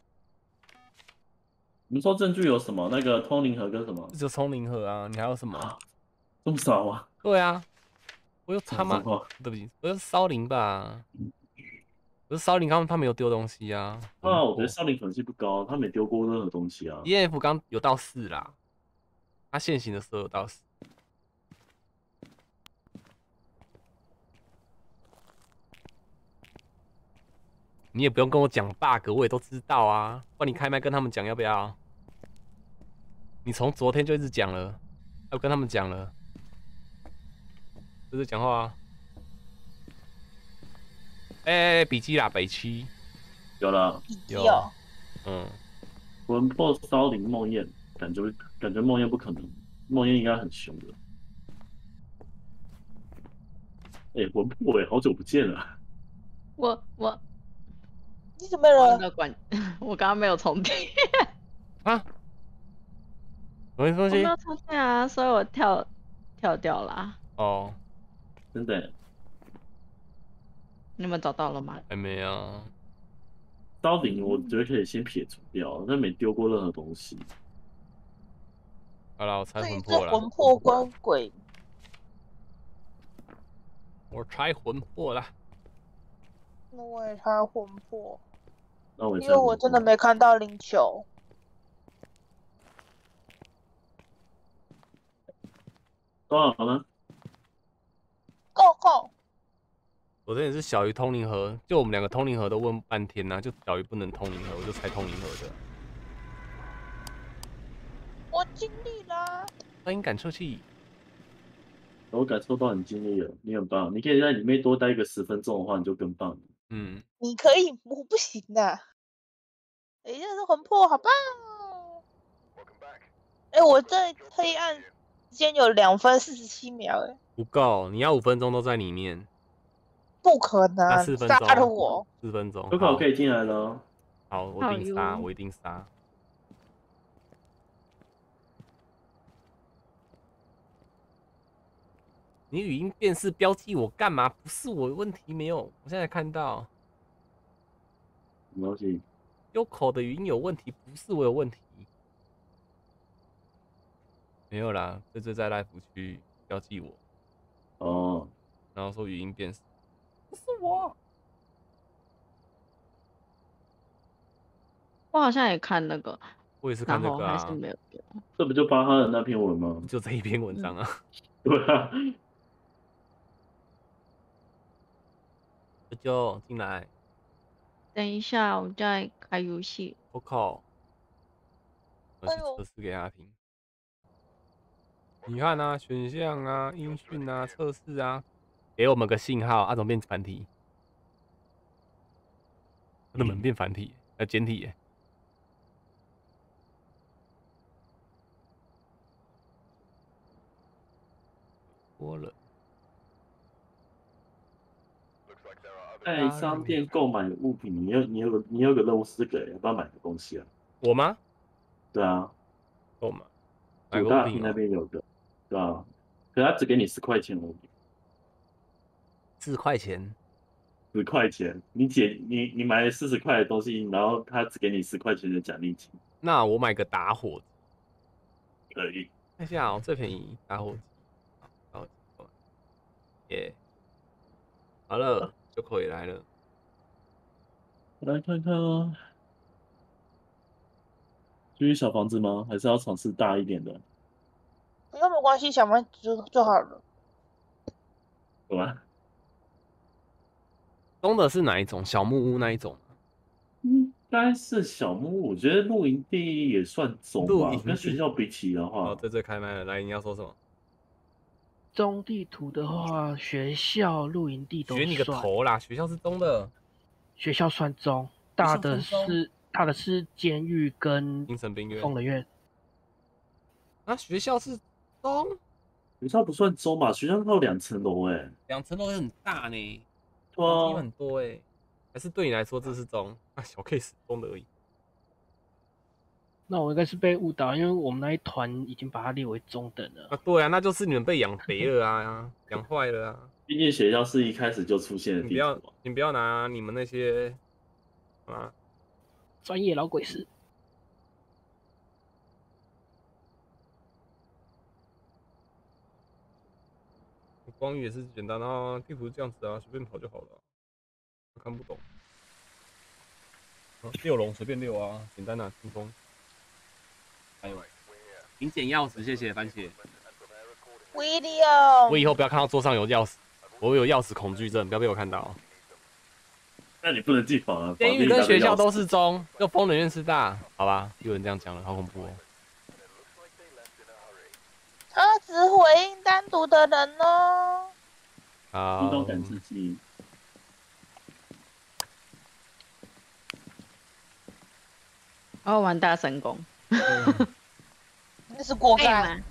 你们说证据有什么？那个通灵盒跟什么？ 这就聪灵盒啊，你还有什么？ 这么少啊？ 对啊，我有他妈， 什么？ 对不起，我有烧灵吧？可是烧灵他们他没有丢东西啊。 啊，我觉得少林可能性不高，他没丢过任何东西啊。 E F 刚有到四啦，他现行的时候有到四。你也不用跟我讲 bug， 我也都知道啊。不然你开麦跟他们讲要不要？你从昨天就一直讲了，要跟他们讲了，就是讲话啊。哎、欸，笔记啦，北七有了， 有， 有。 嗯， 魂魄烧灵梦魇，感觉感觉梦魇不可能，梦魇应该很凶的。哎、欸，魂魄哎，好久不见了。 我我你怎么了？ 关了管，我刚刚没有充电， 啊，什么东西我没有？充电啊，所以我跳跳掉啦。 哦， 真的、欸， 你们找到了吗？ 还没啊。 烧灵我觉得可以先撇除掉，但没丢过任何东西。 好了，我拆这一只魂魄了， 魂魄跟鬼， 我拆魂魄了。 那我也拆魂魄， 那我也因为我真的没看到灵球。 多少呢？ 够够。 昨天也是小鱼通灵盒，就我们两个通灵盒都问半天呐、啊，就小鱼不能通灵盒，我就拆通灵盒的。 我尽力啦。 欢迎感受器。 我感受到你尽力了，你很棒。你可以在里面多待个十分钟的话，你就更棒了。 嗯， 你可以，我不行的。哎，这是魂魄，好棒哦！哎，我这黑暗时间有两分四十七秒，哎， 不够，你要五分钟都在里面。 不可那能， 四分钟， 杀了我！ 四分钟， 可可，我可以进来了哦。 好，我好一定杀， 哟我一定杀。你语音辨识标记我干嘛？不是我的问题，没有，我现在看到什么东西？ 有口的语音有问题，不是我有问题。没有啦，这就在 live 区标记我， 哦， 然后说语音辨识，不是我。 我好像也看那个， 我也是看然后还是这个啊， 没有丢。 这不就巴哈的那篇文吗？ 就这一篇文章啊。 对啊， 这就进来等一下，我在开游戏。 ，Coco，我去哎呦测试给他听。你看啊，选项啊，音讯啊，测试啊，给我们个信号，啊，怎么变繁体？它的门变繁体，呃，简体耶。多了。 在商店购买物品，你有你有个你有个任务是这个，要不要买个东西啊？ 我吗？ 对啊， 购买，买五大厅那个物品哦， 边有个，对啊，可他只给你十块钱而已， 四块钱。 十块钱，你解你你买了四十块的东西，然后他只给你十块钱的奖励金， 那我买个打火机， 可以。 看一下哦，最便宜打火机，打火机，耶，好了，就可以来了。 来看看啊，继续小房子吗？还是要尝试大一点的？ 那没关系，小麦就就好了。 有吗？ 中的是哪一种？小木屋那一种？ 应该是小木屋，我觉得露营地也算中吧露营，地跟学校比起的哦， 话， 对对，开麦了，来，你要说什么？ 中地图的话，学校、露营地都学你个算。 头啦！学校是中的， 学校算中，大的学校算是大的是监狱跟精神病院疯人院。 啊，学校是中， 学校不算中吧？学校它有两层楼哎， 两层楼很大呢， 对地啊， 很多哎，还是对你来说这是中？啊，小 case 中的而已。 那我应该是被误导，因为我们那一团已经把它列为中等了。 啊，对啊，那就是你们被养肥了啊，养坏了啊！ 毕竟学校是一开始就出现的你不要地图啊。 你不要拿你们那些啊， 专业老鬼事。 光语也是简单啊，地图是这样子啊，随便跑就好了、啊。看不懂。啊、六龙随便溜啊，简单啊，轻松。还有，请捡钥匙，谢谢番茄。 威廉， 我以后不要看到桌上有钥匙，我有钥匙恐惧症，不要被我看到。 那你不能进房啊！ 监狱跟学校都是中，就疯人院是大，好吧？有人这样讲了，好恐怖哦。 他只回应单独的人哦。 好。 移动感知器。 我要玩大神功。 那是锅盖。 嘛。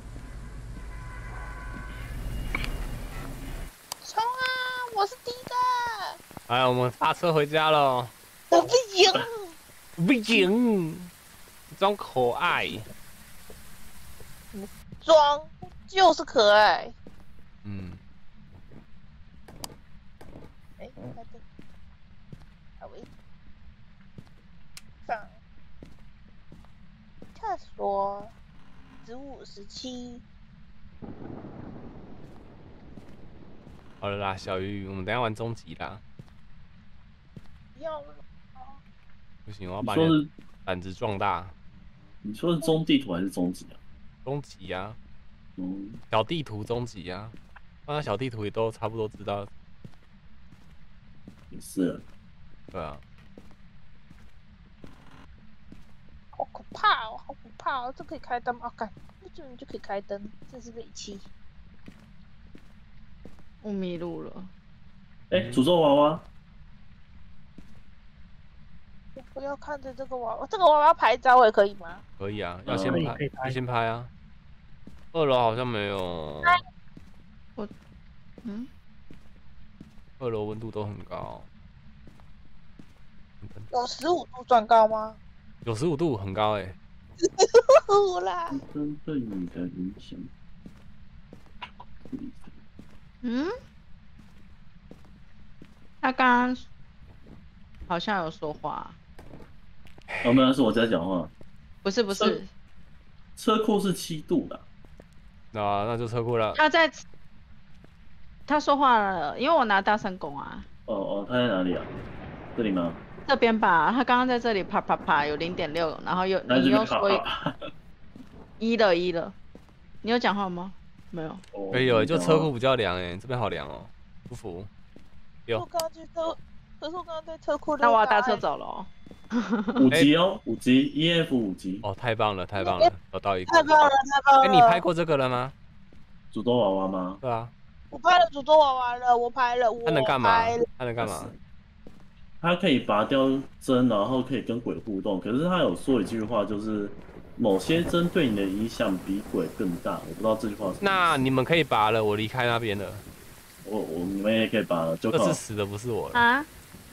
冲啊！我是第一个。 哎，我们发车回家了。 我不赢。 不赢，装可爱。 装就是可爱。 嗯。 哎，开灯。好喂。上。厕所。十五、十七。 好了啦，小鱼，我们等一下玩终极啦。 要了。 不行，我要把你的胆子壮大。 你说是中地图还是中极啊？ 终极啊， 嗯， 小地图终极啊，那小地图也都差不多知道。 也是。 对啊。 好可怕哦，好可怕哦！这可以开灯吗？干，这你就可以开灯，真是雷气。 我迷路了。 哎、欸，诅咒娃娃。 我不要看着这个娃娃，这个娃娃拍照也可以吗？ 可以啊，要先拍，要先拍啊。二楼好像没有。 我，嗯。 二楼温度都很高。 有十五度算高吗？ 有十五度很高哎、 欸。啦。 针对你的影响。 嗯？他刚刚好像有说话。 哦，没有，是我在讲话。 不是不是。 车库是七度的。 那那就车库了。 他在。他说话了，因为我拿大神弓啊。 哦哦，他在哪里啊？这里吗？ 这边吧，他刚刚在这里啪啪啪，有零点六，然后又你又说一了一了，你有讲话吗？没有。 哎呦，就车库比较凉哎，这边好凉哦，舒服。有。 我刚刚去车，可是我刚刚在车库。 那我要搭车走了哦。 五级哦，五级 E F 五级。 哦，太棒了，太棒了，找到一个。 太棒了，太棒了。 哎，你拍过这个了吗？ 诅咒娃娃吗？ 对啊。 我拍了诅咒娃娃了，我拍了，我它能干嘛？它能干嘛？ 它可以拔掉针，然后可以跟鬼互动。可是他有说一句话，就是某些针对你的影响比鬼更大。我不知道这句话是。 那你们可以拔了，我离开那边了。 我我你们也可以拔了，就这次死的不是我了啊！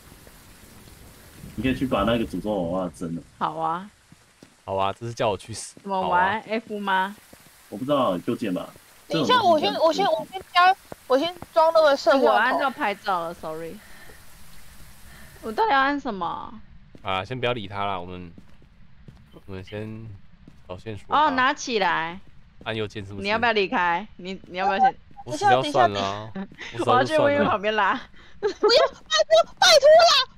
你可以去拔那个诅咒娃娃的针了。 好啊。 好啊，这是叫我去死。 怎么玩、啊、F 吗？ 我不知道，就见吧。 等一下，我先我先我先加，我先装那个摄像头。 我按照拍照了 ，sorry。我到底要按什么？ 啊，先不要理他啦，我们我们先找线索。 哦，拿起来。 按右键是不是？ 你要不要离开？你你要不要先？ 我死掉算了、啊， 我要去微微旁边拉。 不要，拜托拜托啦！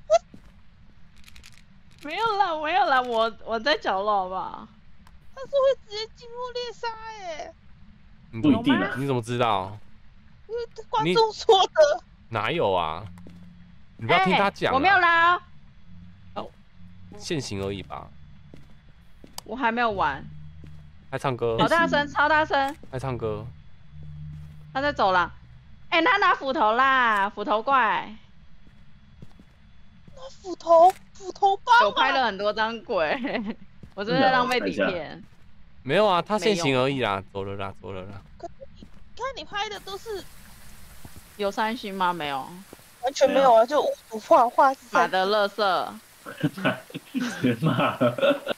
没有啦，没有啦，我我在角落好不好？ 他是会直接进入猎杀哎。 不一定啊。 你怎么知道？ 因为观众说的。 哪有啊？你不要听他讲、啊欸。我没有来哦。现行而已吧。 我还没有玩。 还唱歌。 好大声，超大声。 还唱歌。 他在走廊。哎、欸，他拿斧头啦，斧头怪。 拿斧头，斧头棒、啊。 我拍了很多张鬼，我真的浪费底片。 没有啊，他现行而已啦，走了啦，走了啦。 可是你看你拍的都是有三星吗？没有， 完全没有啊，就无图画画。 马的垃圾。 别骂了。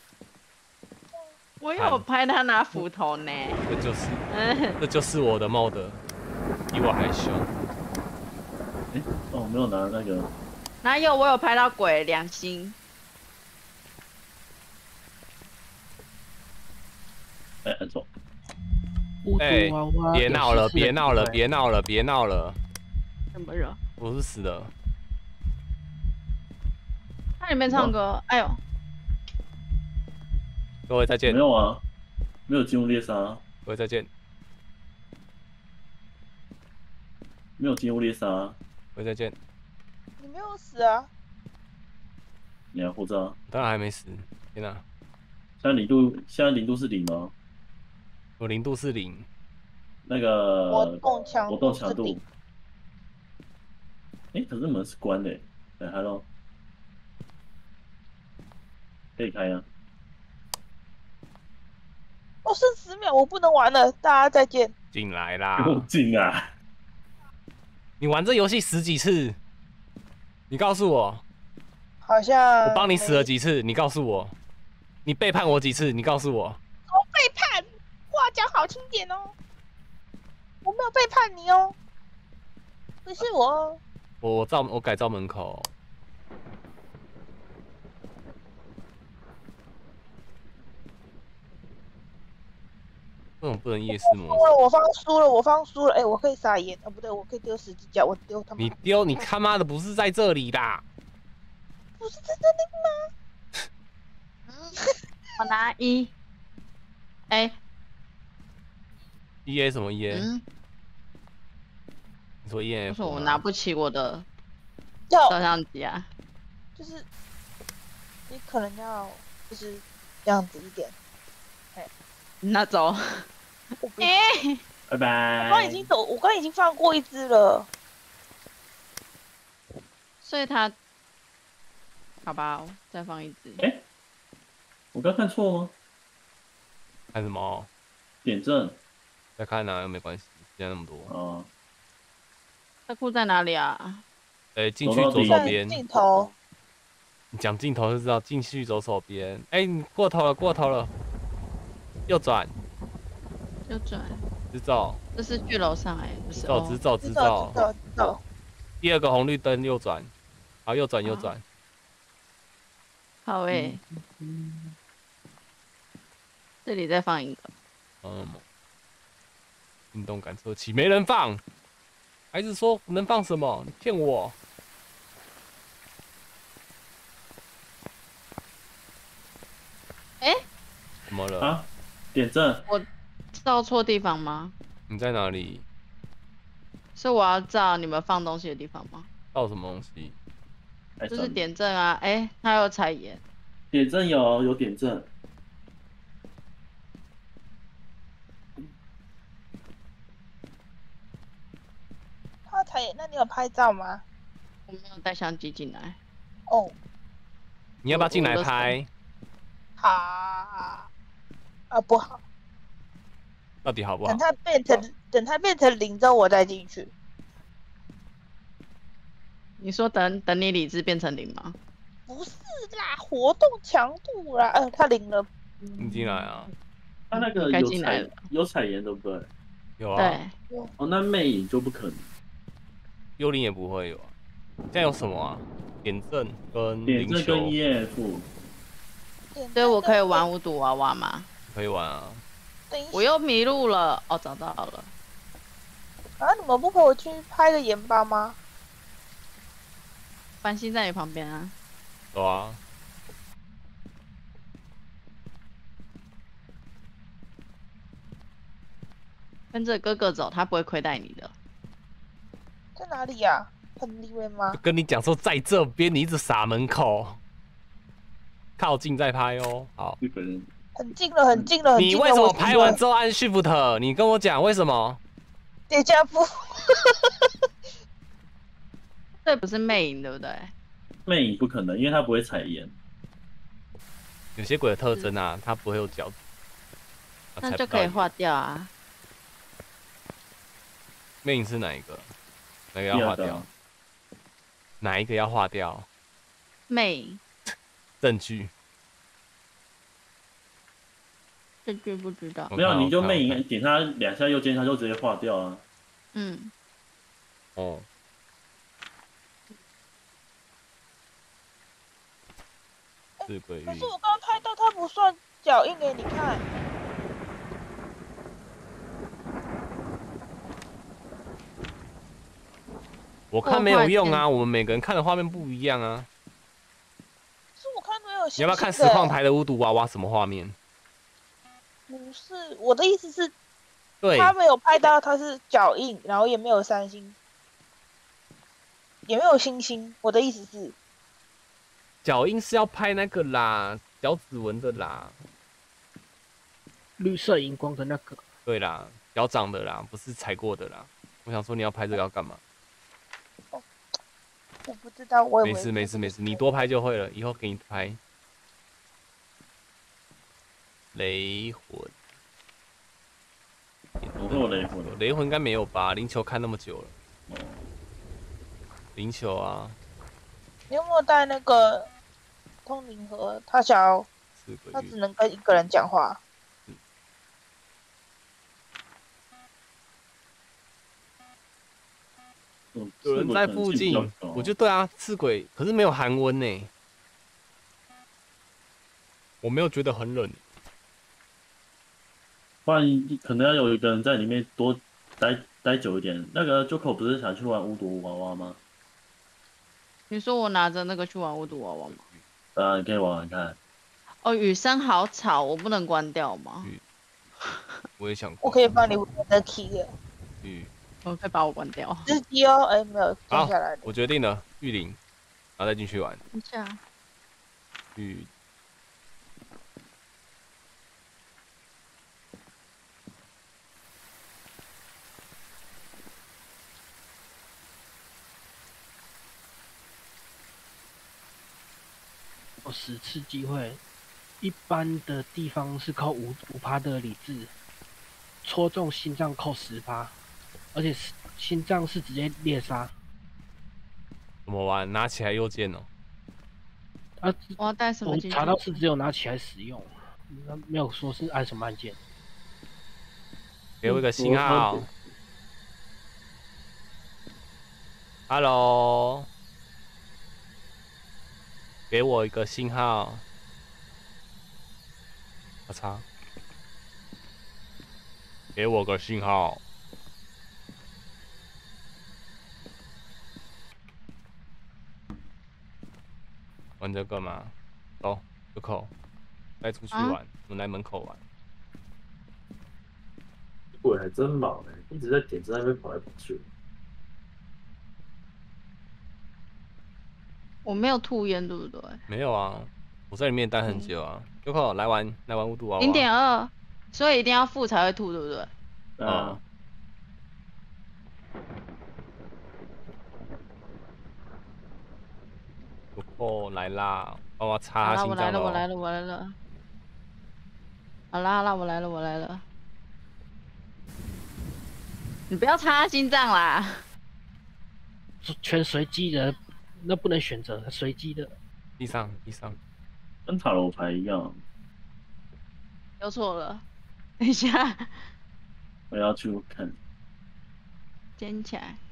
我有拍他拿斧头呢。 这就是，这就是我的猫的，比我还凶。 哎、欸，哦，没有拿那个。 哪有？我有拍到鬼，两星。 哎、欸，按错。 哎，别闹了，别闹了，别闹了，别闹了。 怎么惹？ 我是死的。 他里面唱歌，哎呦。 各位再见。 没有啊，没有进入猎杀。 各位再见。 没有进入猎杀。 各位再见。 你没有死啊？ 你还活着啊？ 当然还没死。天哪！ 现在零度，现在零度是零吗？ 我零度是零。 那个活动强活动强度。哎、欸，可是门是关的。哎 ，Hello。可以开啊。 哦，剩十秒，我不能玩了，大家再见。 进来啦！ 给我进啊！ 你玩这游戏十几次？你告诉我。 好像。 我帮你死了几次？你告诉我。你背叛我几次？你告诉我。 我背叛，话讲好听点哦。我没有背叛你哦，不是我哦。 我我造我改造门口。为什么不能夜视模式？ 我放输了，我放输了。哎、欸，我可以撒盐，哦不对，我可以丢十字架，我丢他们。 你丢，你他妈的不是在这里啦！ 不是在这里吗？ 我拿一 A。 E A 什么 E A？、 嗯、 你说 E A？ 我说我拿不起我的照相机啊。 就是你可能要就是这样子一点。哎， 那走。 哎、 欸， 拜拜。 我刚已经走，我刚已经放过一只了。 所以他，好吧，再放一只。 哎、欸，我刚看错吗？ 看什么？ 点阵。 再看啊，又没关系，现在那么多。 哦。 车库在哪里啊？ 哎、欸，进去左手边。 镜头。 你讲镜头就知道，进去左手边。哎、欸，你过头了，过头了。右转。 右转。 直走。 这是去楼上哎、欸，不是。 走，直走，直走。 直走，直走。 第二个红绿灯右转。好，右转，右转。 好哎、欸。嗯。这里再放一个。 嗯。运动感测器没人放，孩子说能放什么？你骗我！ 哎、欸， 怎么了？ 啊？点阵？ 我照错地方吗？ 你在哪里？ 是我要照你们放东西的地方吗？ 照什么东西？ 就是点阵啊！哎、欸，他有彩盐。 点阵有有点阵。 他彩盐，那你有拍照吗？ 我没有带相机进来。 哦。 你要不要进来拍？ 好。啊，不好。 到底好不好？ 等它变成等它变成零之后，我再进去。 你说等等你理智变成零吗？ 不是啦，活动强度啦，呃，它零了。 你进来啊！ 它那个有彩有彩盐对不对？ 有啊。 对。 哦，那魅影就不可能。 幽灵也不会有啊。现在有什么啊？点阵跟点阵跟 E F。 所以我可以玩无毒娃娃吗？ 可以玩啊。 我又迷路了，哦，找到了。 啊，你们不陪我去拍个盐巴吗？ 繁星在你旁边啊。 走啊。 跟着哥哥走，他不会亏待你的。 在哪里呀、啊？很里面吗？ 跟你讲说在这边，你一直傻门口，靠近再拍哦。好， 日本人很近了，很近了，很近了。 你为什么拍完之后按 Shift？ 你跟我讲为什么？ 叠加步。 这不是魅影，对不对？ 魅影不可能，因为他不会踩盐。 有些鬼的特征啊，它不会有脚趾， 那就可以划掉啊。 魅影是哪一个？哪个要划掉？哪一个要划掉？ 魅影。 证据。 证据不知道。 没有，你就魅影点它两下右键，它就直接划掉啊。 嗯。 哦。是鬼域。 可是我刚拍到它不算脚印给你看。 我看没有用啊，我们每个人看的画面不一样啊。 是我看没有。 你要不要看实况台的巫毒娃娃什么画面？ 不是，我的意思是， 对， 他没有拍到他是脚印，然后也没有三星，也没有星星。我的意思是。 脚印是要拍那个啦，脚趾纹的啦， 绿色荧光的那个。 对啦，脚掌的啦，不是踩过的啦。我想说你要拍这个要干嘛？ 哦，我不知道，我也没事没事没事，你多拍就会了，以后给你拍。雷魂， 我会有雷魂， 雷魂应该没有吧？灵球看那么久了，哦，灵球啊。 你有没有带那个通灵盒？他想要，他只能跟一个人讲话。 嗯、 有人在附近，我就对啊，赤鬼，可是没有寒温呢，我没有觉得很冷。 不然可能要有一个人在里面多待待久一点。那个 Joko 不是想去玩巫毒娃娃吗？ 你说我拿着那个去玩巫毒娃娃吗？ 啊，你可以玩玩看。 哦，雨声好吵，我不能关掉吗？ 我也想。 我可以帮你的 key 的。 嗯。 我可以把我关掉。 直击哦，哎，没有，接下来。 我决定了，玉林，然后再进去玩。 等一下。 玉。 有十次机会，一般的地方是扣五五趴的理智，戳中心脏扣十趴，而且心脏是直接猎杀。 怎么玩？拿起来右键哦。 啊， 我要带什么进去？ 我查到是只有拿起来使用，没有说是按什么按键。 给我一个信号。Hello。给我一个信号，我操！给我个信号，玩这个吗？走，入口，带出去玩，啊、我们来门口玩。 鬼还真忙哎，一直在点在那边跑来跑去。 我没有吐烟，对不对？ 没有啊，我在里面待很久啊。Joko、嗯、来玩来玩巫毒娃娃。 零点二，所以一定要付才会吐，对不对？ 嗯。Joko、来啦，帮我擦下心脏。 好啦，我来了，我来了，我来了。好啦好啦，我来了，我来了。你不要擦心脏啦。 全随机的。那不能选择，随机的。 地上，地上， 跟塔罗牌一样。 又错了，等一下。 我要去看。 捡起来。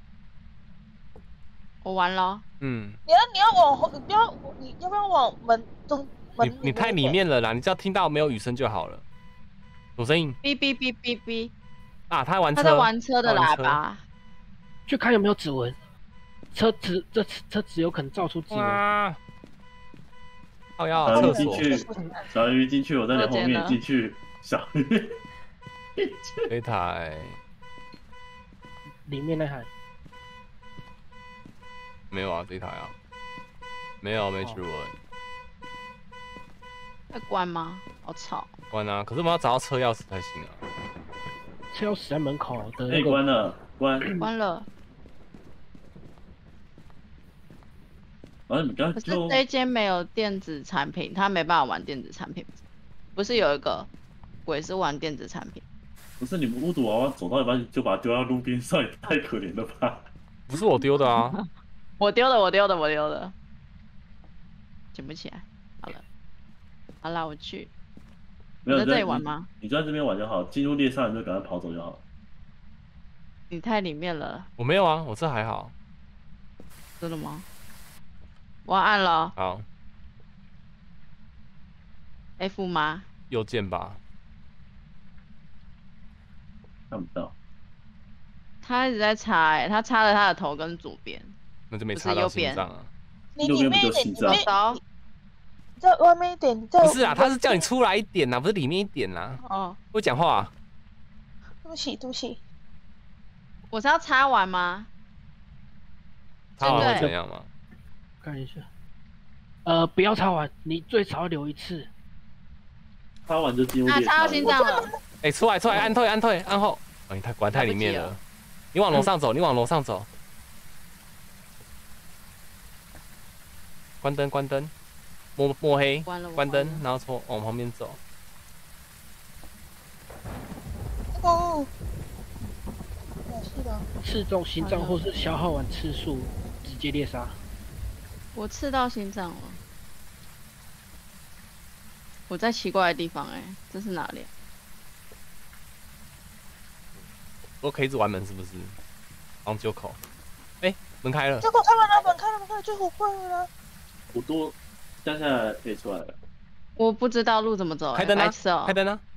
我完了。 嗯。 你要你要往后，你不要，你要不要往门中门？ 你你太里面了啦，你只要听到没有雨声就好了。有声音。 哔哔哔哔哔。 啊，他在玩车。 他在玩车的喇叭。 去看有没有指纹。车子这车子有可能造出指纹。 靠腰厕所。 小鱼进去，小鱼进去，我在你后面进去。小鱼。 去。 这一台里面那台没有啊，这一台啊，没有没指纹。 会关吗？好吵。 关啊！可是我们要找到车钥匙才行啊。 车钥匙在门口的哎、 那个关了，关。 关了。 啊，你刚可是就这间没有电子产品，他没办法玩电子产品。不是有一个鬼是玩电子产品？ 不是你们巫毒娃娃走到一半就把它丢到路边上，也太可怜了吧？ 不是我丢的啊， 我丢的，我丢的，我丢的，捡不起来。好了，好啦，我去。 没有你在这里你玩吗？ 你就在这边玩就好，进入猎杀你就赶快跑走就好。 你太里面了， 我没有啊，我这还好。 真的吗？我要按了好， F 吗？ 右键吧。 看不到。 他一直在插、欸，他插了他的头跟左边。 那就没不是插到右边心脏啊。 你右边不里面一点， 就心脏里面走。 你在外面一点，你在不是啊，他是叫你出来一点呐，不是里面一点呐。 哦， 会讲话啊。 对不起，对不起， 我是要插完吗？ 插完会对怎样吗？ 看一下。呃，不要插完，你最少留一次。 插完就进入啊， 猎杀。 插到心脏了。 哎，出来出来，按退按退按后。哦，你太管太里面了来不及了。 你往楼上走，你往楼上走。关灯关灯，摸摸黑， 关了，我关灯了， 然后从往旁边走。 哦，没事的， 刺中心脏或是消耗完次数，直接猎杀。 我刺到心脏了。我在奇怪的地方、欸，哎，这是哪里、啊？ 我可以一直玩门是不是？往九口。哎，门开了。 结果开门了，门开了，门开了，最后坏了。 我多降下来可以出来了。 我不知道路怎么走、欸， 开灯啊白痴哦、 开灯啊！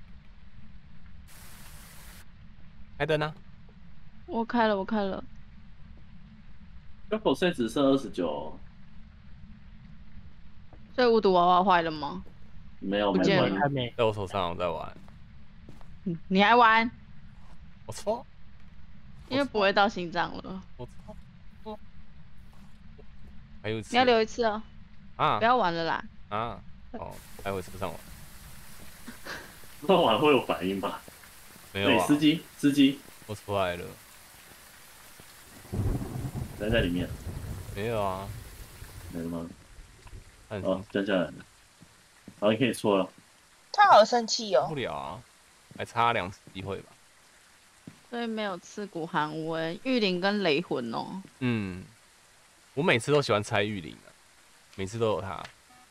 开灯啊！ 我开了，我开了。 那口现在只剩二十九， 所以无毒娃娃坏了吗？ 没有没关不见了还没。 在我手上，我在玩。 嗯你还玩？ 我错， 因为不会到心脏了。 我错，我还有一次。 你要留一次哦， 啊不要玩了啦。 啊！哦，待会吃不上我。 那晚会有反应吧？对， 没有啊， 司机司机我出来了。 人在里面， 没有啊， 没了吗？ 很哦，降下来了。好，你可以错了。 他好生气哦不。了啊，还差两次机会吧。 所以没有刺骨寒屋诶，玉灵跟雷魂哦。 嗯，我每次都喜欢猜玉林啊，每次都有他。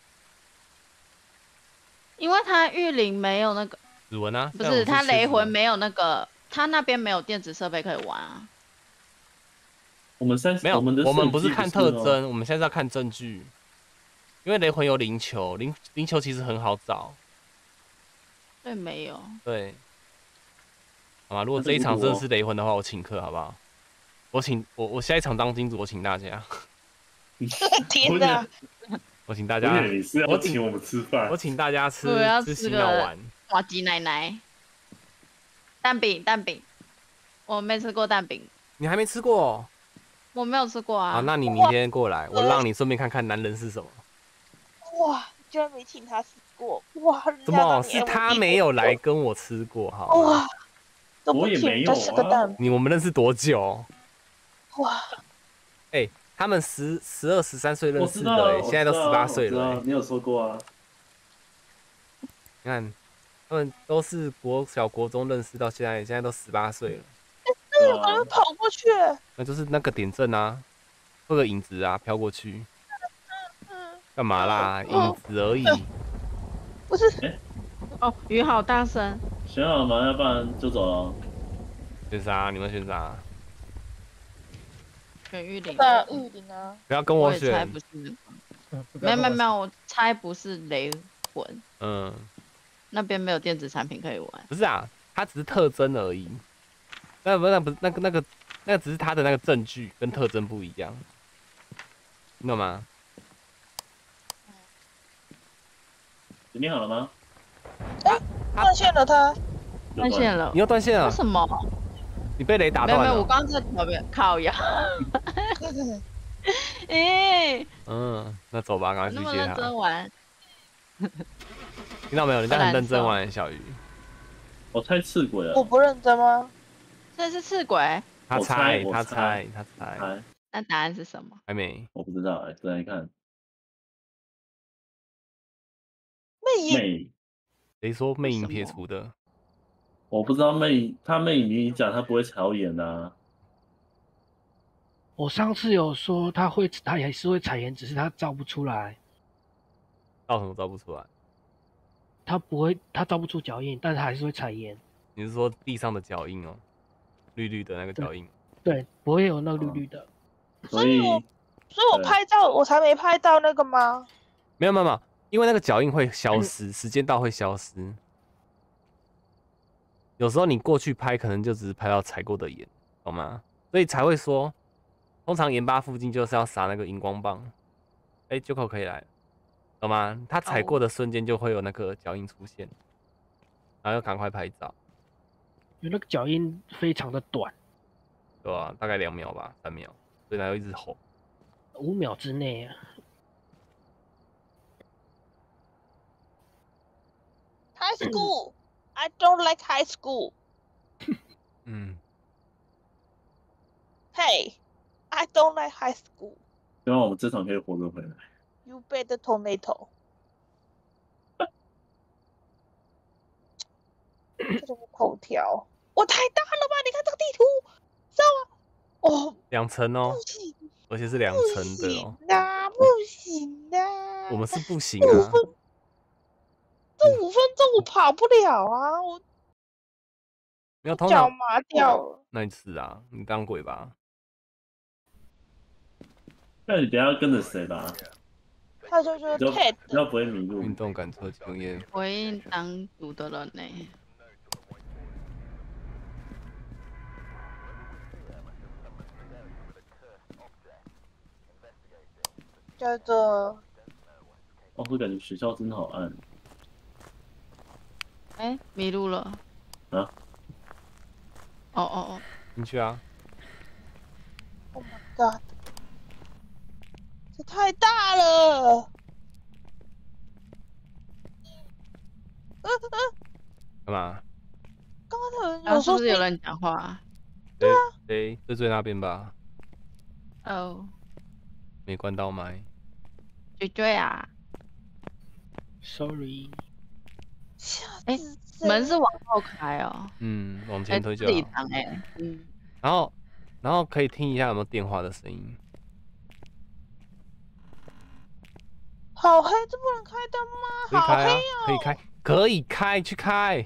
因为他玉灵没有那个， 指纹啊， 不是他现在我们雷魂没有那个，他那边没有电子设备可以玩啊。 我们三没有， 我们的我们不是是看特征，我们现在是要看证据。因为雷魂有灵球，灵灵球其实很好找。 对，没有。 对，好吧，如果这一场真的是雷魂的话，我请客好不好？我请我我下一场当金主，我请大家， 天哪！ 我请大家我以，为你是要我请请我们吃饭我。请大家吃我要吃新吃个药丸。 瓦吉奶奶，蛋饼蛋饼，我没吃过蛋饼， 你还没吃过哦？ 我没有吃过啊。 好，那你明天过来，我让你顺便看看男人是什么。 哇，居然没请他吃过！哇，人家怎么当年是他 M V P 没有来跟我吃过？好吗， 哇，都不我也没有请就吃个啊蛋。 你我们认识多久？ 哇， 哎、他们十十二十三岁认识的、 我知道， 欸， 我现在都知道十八岁了、欸。 我知道你有说过啊？ 你看，他们都是国小国中认识到现在，现在都十八岁了。 那有个人跑过去， 那就是那个点阵啊，或个影子啊飘过去， 嗯， 干嘛啦？ 哦影子而已。 不是， 哦，雨好大声。 选好了吗？要不然就走了。 选啥？你们选啥？ 选玉灵。 那玉林啊， 不要跟我也猜选不。是那个。没有没有没有，我猜不是雷魂， 嗯， 那边没有电子产品可以玩。 不是啊，它只是特征而已。那不那不是那个那个那个只是它的那个证据跟特征不一样，你懂吗？ 决定好了吗？ 发现了他， 断线了。 你又断线了？ 为什么？ 你被雷打断了？ 没有没有，我刚刚在旁边靠腰。哎， 嗯，那走吧，赶快去接他。 那么认真玩。 听到没有？人家很认真玩，小鱼。 我猜刺鬼啊！ 我不认真吗？ 这是刺鬼。 他猜，他猜， 他猜。 那答案是什么？ 还没， 我不知道哎，再来看。 魅影。 魅。 谁说魅影撇除的？ 我不知道魅，他魅影你讲他不会槽眼啊。 我上次有说他会，他也是会踩颜，只是他照不出来。 照什么照不出来？ 他不会，他照不出脚印，但是还是会踩颜。 你是说地上的脚印哦？绿绿的那个脚印？ 对，不会有那个绿绿的。 所以我，所以我拍照我才没拍到那个吗？ 没有没有没有，因为那个脚印会消失，时间到会消失。有时候你过去拍，可能就只是拍到踩过的盐，懂吗？所以才会说，通常盐巴附近就是要撒那个荧光棒。哎、欸，九口可以来了，懂吗？他踩过的瞬间就会有那个脚印出现，然后要赶快拍照。 因为那个脚印非常的短， 对吧、啊？大概两秒吧，三秒，所以他就一直吼。 五秒之内啊。 High school, I don't like high school. 嗯。 Hey, I don't like high school. 希望我们这场可以活着回来。 You bet the tomato. 这个口条，我太大了吧？你看这个地图，知道吗？哦， 两层哦， 不行， 而且是两层的哦。 那不行啊！ 我们是不行啊。 这五分钟我跑不了啊，我没有， 脚麻掉了。 那你是啊，你当鬼吧。 那你等下跟着谁吧？ 他就说 Ted， 比较不会迷路。 运动感测经验。 我应当读的人呢。 叫做…… 哦，我感觉学校真的好暗。 哎、欸，迷路了。 啊？ 哦哦哦。 进去啊 ！Oh my god！ 这太大了。呃呃。 干嘛？ 刚刚有人有说是不是有人讲话、啊？ 对啊。对，最最那边吧。 哦。Oh. 没关到麦。 绝对啊 ！Sorry。 哎、欸，门是往后开哦。 嗯，往前推就好。 哎、欸，嗯。 然后，然后可以听一下有没有电话的声音。 好黑，这不能开灯吗？ 可以开啊， 好黑哦、 可以开，可以开，去开。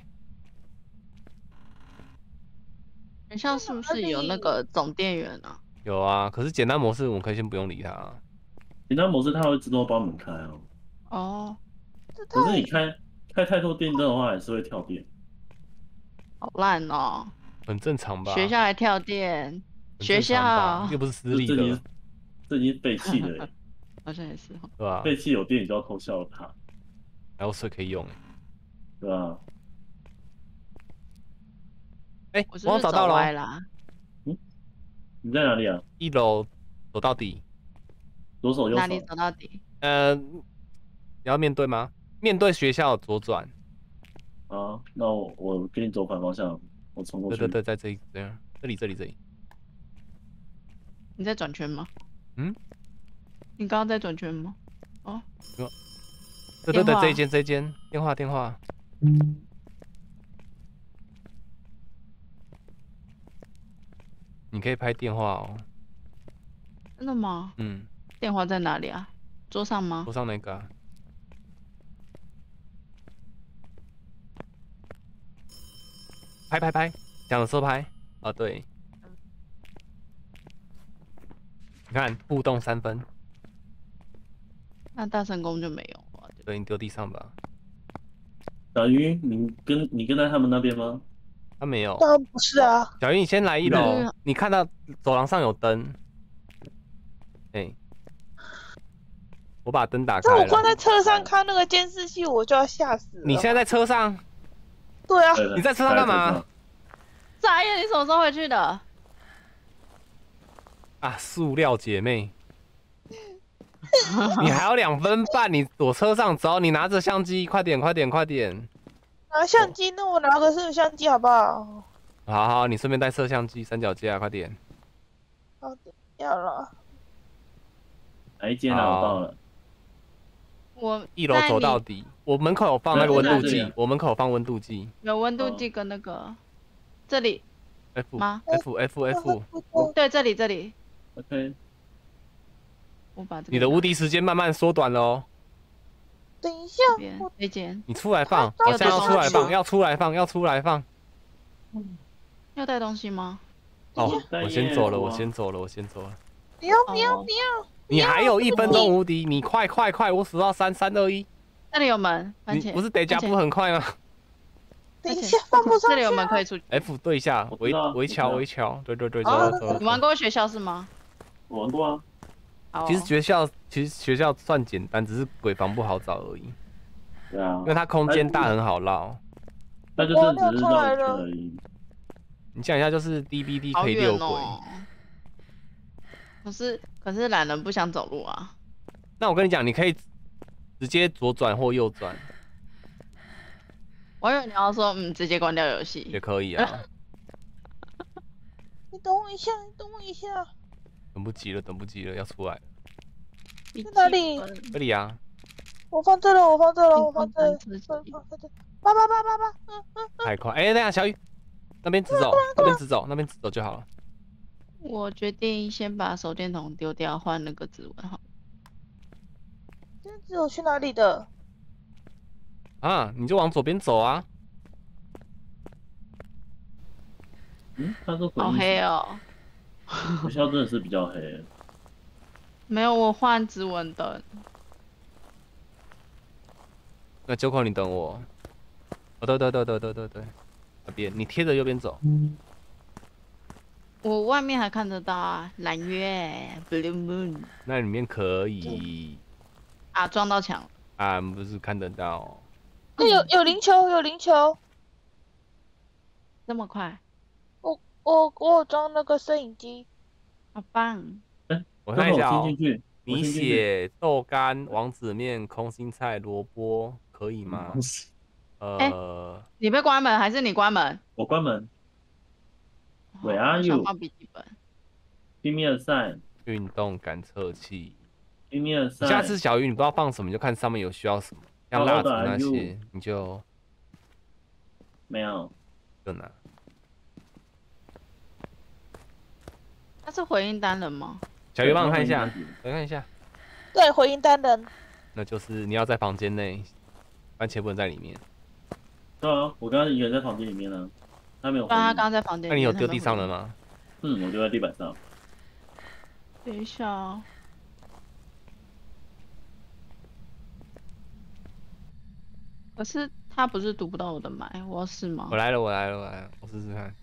学校是不是有那个总电源啊？ 有啊，可是简单模式我们可以先不用理它。 简单模式它会自动帮我们开哦。 哦。 可是你开开太多电灯的话，还是会跳电。 好烂哦。 很正常吧？ 学校还跳电，学校又不是私立的。 这已经这已经废弃了。 好像也是， 对吧？ 废弃有电，你就要偷笑它。 还有水可以用， 对吧？ 哎、欸， 我是不是找到了啦。 嗯，你在哪里啊？ 一楼走到底。 左手右手。 哪里走到底？ 呃，你要面对吗？面对学校左转。 啊，那我我给你走反方向，我冲过去。 对对对，在这里这样，这里这里这里。 你在转圈吗？ 嗯？ 你刚刚在转圈吗？哦。 对对对，这一间这一间，电话电话。嗯。你可以拍电话哦。 真的吗？ 嗯。 电话在哪里啊？桌上吗？ 桌上那个、啊。拍拍拍，讲的时候拍。啊，对。你看，互动三分。 那大成功就没有了。 对，你丢地上吧。 小鱼，你跟你跟在他们那边吗？ 他没有。 当然不是啊。 小鱼，你先来一楼，你看到走廊上有灯。哎、欸，我把灯打开了。 那我光在车上看那个监视器，我就要吓死了。 你现在在车上？ 对啊， 你在车上干嘛？ 傻眼，你什么时候回去的？ 啊，塑料姐妹，你还有两分半，你躲车上走，你拿着相机，快点，快点，快点！ 拿相机，那我拿个摄相机好不好？ 好好，你顺便带摄像机、三脚架，快点！ 好的，要了。 哪一间啊？我到了。 我一楼走到底，我门口有放那个温度计，我门口有放温度计， 有温度计跟那个这里 F 吗 ？F F F， 对，这里这里。 OK。 我把这个。 你的无敌时间慢慢缩短了哦。 等一下， 这间。 你出来放，好像要出来放，要出来放，要出来放。 要带东西吗？ 哦，我先走了，我先走了，我先走了。 不要不要不要！ 你还有一分钟无敌，你快快快！我数到三，三二一。 这里有门，番茄。 你不是得加不很快吗？ 等一下，放不上去。 这里有门可以出去。 F 对一下，围围桥围桥，对对对，走了走了。 你玩过学校是吗？ 我玩过啊。 其实学校其实学校算简单，只是鬼房不好找而已。 对啊。 因为它空间大，很好绕。 那就真的只是绕一圈而已。 你想一下，就是 D B D 可以遛鬼。 可是可是懒人不想走路啊。 那我跟你讲，你可以直接左转或右转。 我以为你要说嗯，直接关掉游戏也可以啊。 你等我一下，你等我一下。 等不及了，等不及了，要出来了。 在哪里？ 这里啊。 我放这了，我放这了，我放这了，放放这。八八八八八，嗯嗯。 太快！哎，等下小雨，那边直走，那边直走，那边直走就好了。 我决定先把手电筒丢掉，换那个指纹好。 这指我去哪里的？ 啊，你就往左边走啊。 嗯，他说好黑哦。 学校真的是比较黑。 没有，我换指纹灯。 那九口你等我。哦，对对对对对对对，那边你贴着右边走。 嗯。我外面还看得到啊，蓝月 ，Blue Moon。 那里面可以。 啊，撞到墙。 啊，不是看得到。 那有有灵球，有灵球。 这么快？ 我我我有装那个摄影机。 好棒。 哎， 我看一下哦。 米血、豆干、王子面、空心菜、萝卜，可以吗？呃， 你被关门还是你关门？ 我关门。Where are you？ 放笔记本。 Give me a sign。 运动感测器。 Give me a sign。 下次小鱼你不知道放什么，就看上面有需要什么，像蜡烛那些，你就没有就拿。 那是回应单人吗？ 小鱼帮我看一下，我看一下。 对，回应单人。 那就是你要在房间内，番茄不能在里面。 对啊，我刚刚一个人在房间里面呢。他没有。 他刚刚在房间。 那你有丢地上了吗？ 嗯，我丢在地板上。 等一下哦。可是他不是读不到我的麦，我要试吗？ 我来了，我来了，我来了，我试试看。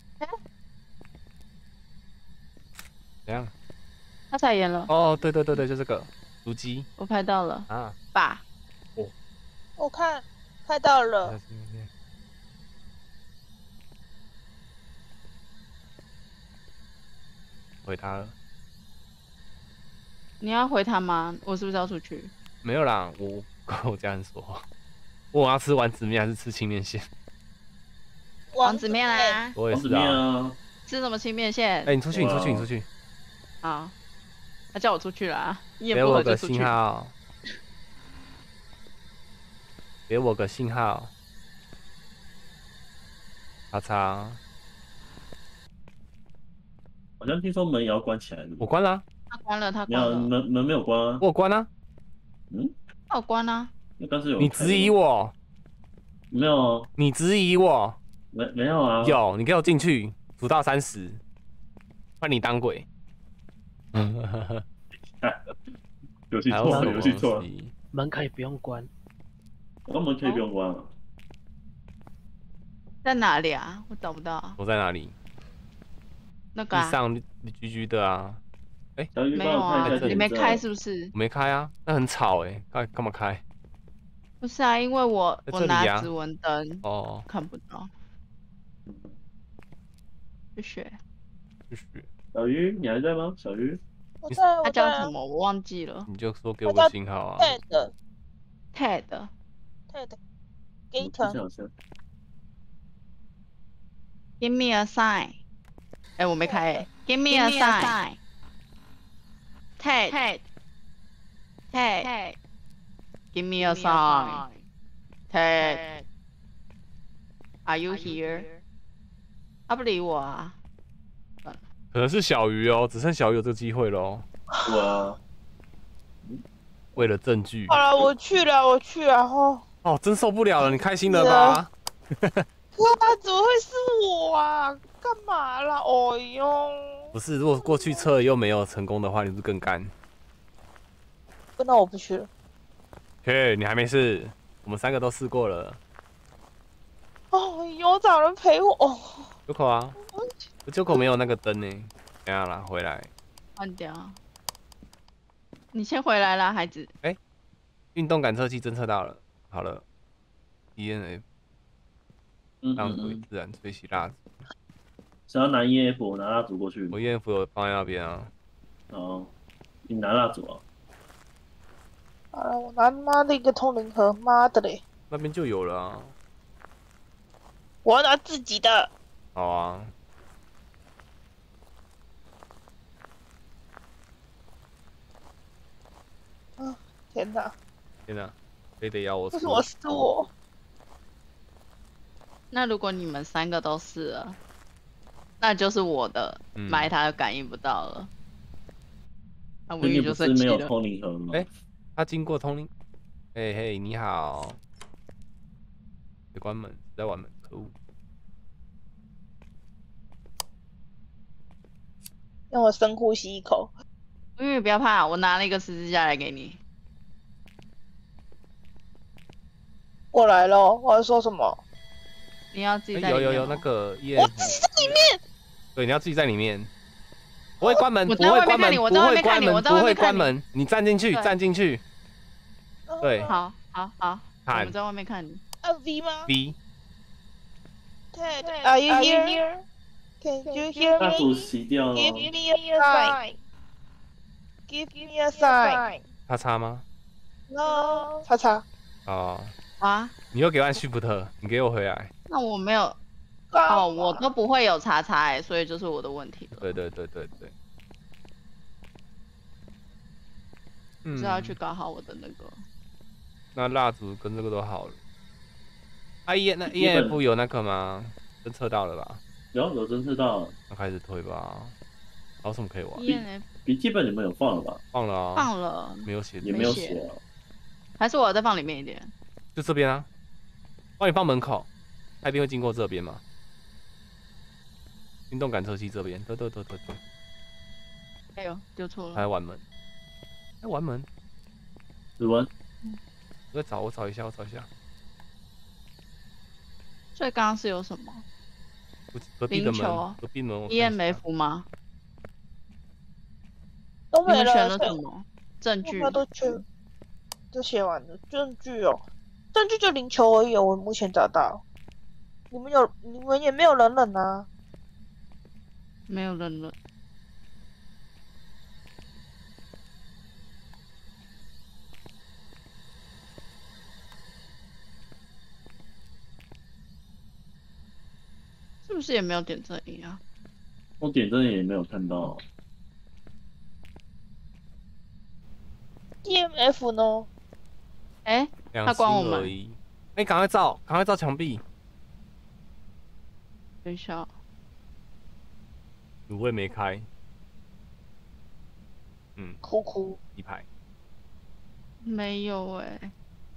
怎样？ 他彩颜了。 哦，对对对对，就这个足迹。 我拍到了。 啊。 爸。 哦。 我看拍到了。 回他了。 你要回他吗？我是不是要出去？ 没有啦，我跟我家人说话。我要吃丸子面还是吃清面线？ 王子面啦。 我也是啊。 吃什么清面线？ 哎，你出去，你出去，你出去。 好。他叫我出去了啊！ 给我个信号。给我个信号。叉叉。 好像听说门也要关起来了。 我关了。 他关了，他关了。没有门门没有关啊。 我有关啊。 嗯。 他有关啊。 但是有。 你质疑我？ 没有。 你质疑我？ 没没有啊。 有，你给我进去，数到三十，换你当鬼。 游戏错了，游戏错了。 门可以不用关。 我门可以不用关啊。 在哪里啊？我找不到。 我在哪里？ 那个地上绿橘橘的啊。哎， 没有啊，你没开是不是？ 我没开啊，那很吵哎，干干嘛开？ 不是啊，因为我我在这里啊拿指纹灯哦， 看不到。谢谢。 继续， 小鱼，你还在吗？小鱼， 我在， 他我在啊。 叫什么？我忘记了。 你就说给我个信号啊。 Ted Ted。 Ted 我之 Gator 前好像 Give me a sign。哎，我没开哎。Give me a sign。Ted。Ted。Ted。Give me a sign。Ted。Are you here？ 他不理我啊。 可能是小鱼哦，只剩小鱼有这个机会喽。 对啊， 为了证据。 好了，我去了，我去了哦。 哦，真受不了了，你开心了吧？ 哇，怎么会是我啊？干嘛啦？哦哟。 不是，如果过去测又没有成功的话，你是不是更干？ 那我不去了。 嘿，你还没试，我们三个都试过了。 哦，有找人陪我。哦， 九口啊，九口没有那个灯呢。等下啦，回来。 换掉。你先回来啦，孩子。 哎、欸，运动感测器侦测到了，好了 ，E N F， 让轨自然吹熄蜡烛。 想要拿 E N F， 我拿蜡烛过去。 我 E N F 有放在那边啊。 哦，你拿蜡烛啊？ 好了，我拿妈的一个通灵盒，妈的嘞！ 那边就有了啊。 我要拿自己的。 好啊。 啊！天哪！ 天哪！非得要我？ 为什么是我？ 那如果你们三个都是了，那就是我的，买它感应不到了。那我就生气了。没有通灵盒吗？ 哎，他经过通灵。嘿嘿，你好。别关门，在玩门，可恶！ 让我深呼吸一口。 玉玉不要怕，我拿了一个十字架来给你。 我来了，我要说什么？ 你要自己在里面、 欸。有有有那个 E N F。 我自己在里面。 对，你要自己在里面。不会关门，不我在会关门， 我在外面看你，我在不外面看会关门。你站进去，站进去。对。 好，好，好。我们在外面看你。 啊 V 吗 ？V。 Ted, are you here? Can you hear me? 蜡烛熄掉了。 Give me a sign. Give me a sign. 叉叉吗 ？No. 叉叉。 哦。 啊？ 你又给我按 Shift， 你给我回来。 那我没有。哦，我都不会有叉叉哎，所以就是我的问题了。 对对对对对。 嗯。是要去搞好我的那个。 那蜡烛跟这个都好了。啊 ，E 那 E N F 有那个吗？侦测到了吧？ 有有侦测到。 那开始推吧。还有什么可以玩 ？E N F 笔记本你们有放了吧？ 放了啊。 放了。 没有写。 也没有写啊。 还是我要再放里面一点？ 就这边啊。帮你放门口，它一定会经过这边嘛。运动感测器这边，对对对对对。 哎呦，丢错了。 还玩门。还玩门。 指纹。 我再找，我找一下，我找一下。 所以刚刚是有什么？ 隔壁的门，隔壁门 E M F 吗？ 都没了。 你们选了什么？证据？ 都全都写完了。证据哦，证据就零球而已。我目前找到。你们有，你们也没有人忍啊。 没有人忍。是不是也没有点阵营啊？ 我点阵也没有看到。 E M F 呢？ 哎、欸，他关我们。 哎，赶快照，赶快照墙壁。 等一下。 卤味没开。嗯。 哭哭。 一排。 没有哎、欸。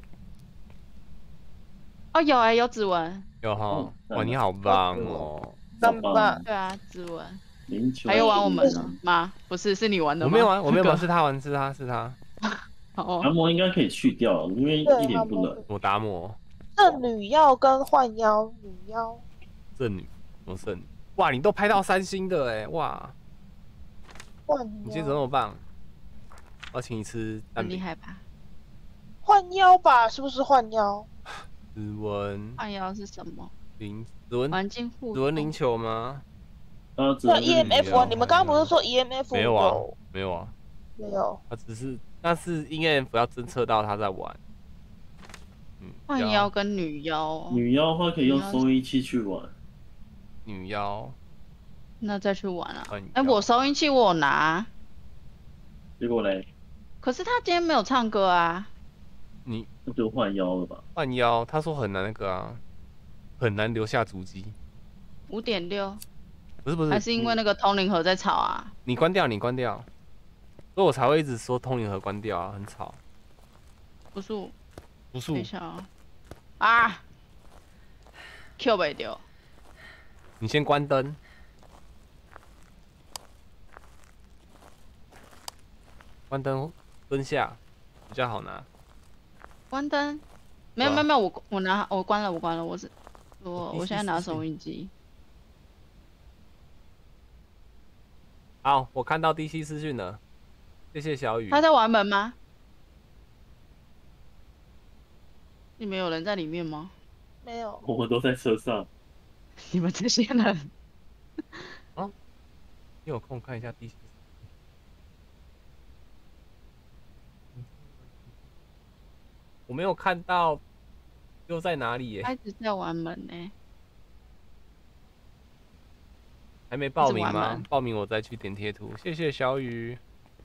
哦，有哎、欸，有指纹。 有哈，哇，你好棒哦！ 棒棒。 对啊，指纹。 还有玩我们呢吗？不是，是你玩的吗？ 我没有玩，我没有玩，是他玩，是他是他。 哦。 达摩应该可以去掉，因为一点不冷。 我达摩。 圣女妖跟幻妖女妖。 圣女，什么圣女？哇，你都拍到三星的哎，哇！ 哇， 你今天怎么那么棒？我要请你吃蛋饼。 很厉害吧？ 换妖吧？是不是换妖？ 指纹换妖是什么？ 灵指纹环境互指纹灵球吗？ 啊，只那能 E M F 啊？你们刚刚不是说 E M F 没有啊有？ 没有啊， 没有。 它只是但是 E M F 要侦测到他在玩。嗯， 换妖跟女妖、哦， 女妖的话可以用收音器去玩。 女妖， 那再去玩啊。 哎、 欸，我收音器我有拿， 结果嘞， 可是他今天没有唱歌啊。 你那就换妖了吧？ 换妖，他说很难那个啊，很难留下足迹。 五点六， 不是不是， 还是因为那个通灵盒在吵啊？ 你关掉，你关掉，所以我才会一直说通灵盒关掉啊，很吵。 不是， 不是等一下啊，啊 ，Q 不掉。 你先关灯。关灯，蹲下，比较好拿。 关灯？没有没有没有，我我拿我关了我关了，我是我我现在拿收音机。 好，我看到 D C 私讯了，谢谢小雨。 他在玩门吗？你们有人在里面吗？ 没有。 我们都在车上。 你们这些人。 啊？你有空看一下 D C。我没有看到，又在哪里耶？ 他一直在玩门呢。 还没报名吗？报名我再去点贴图。谢谢小雨。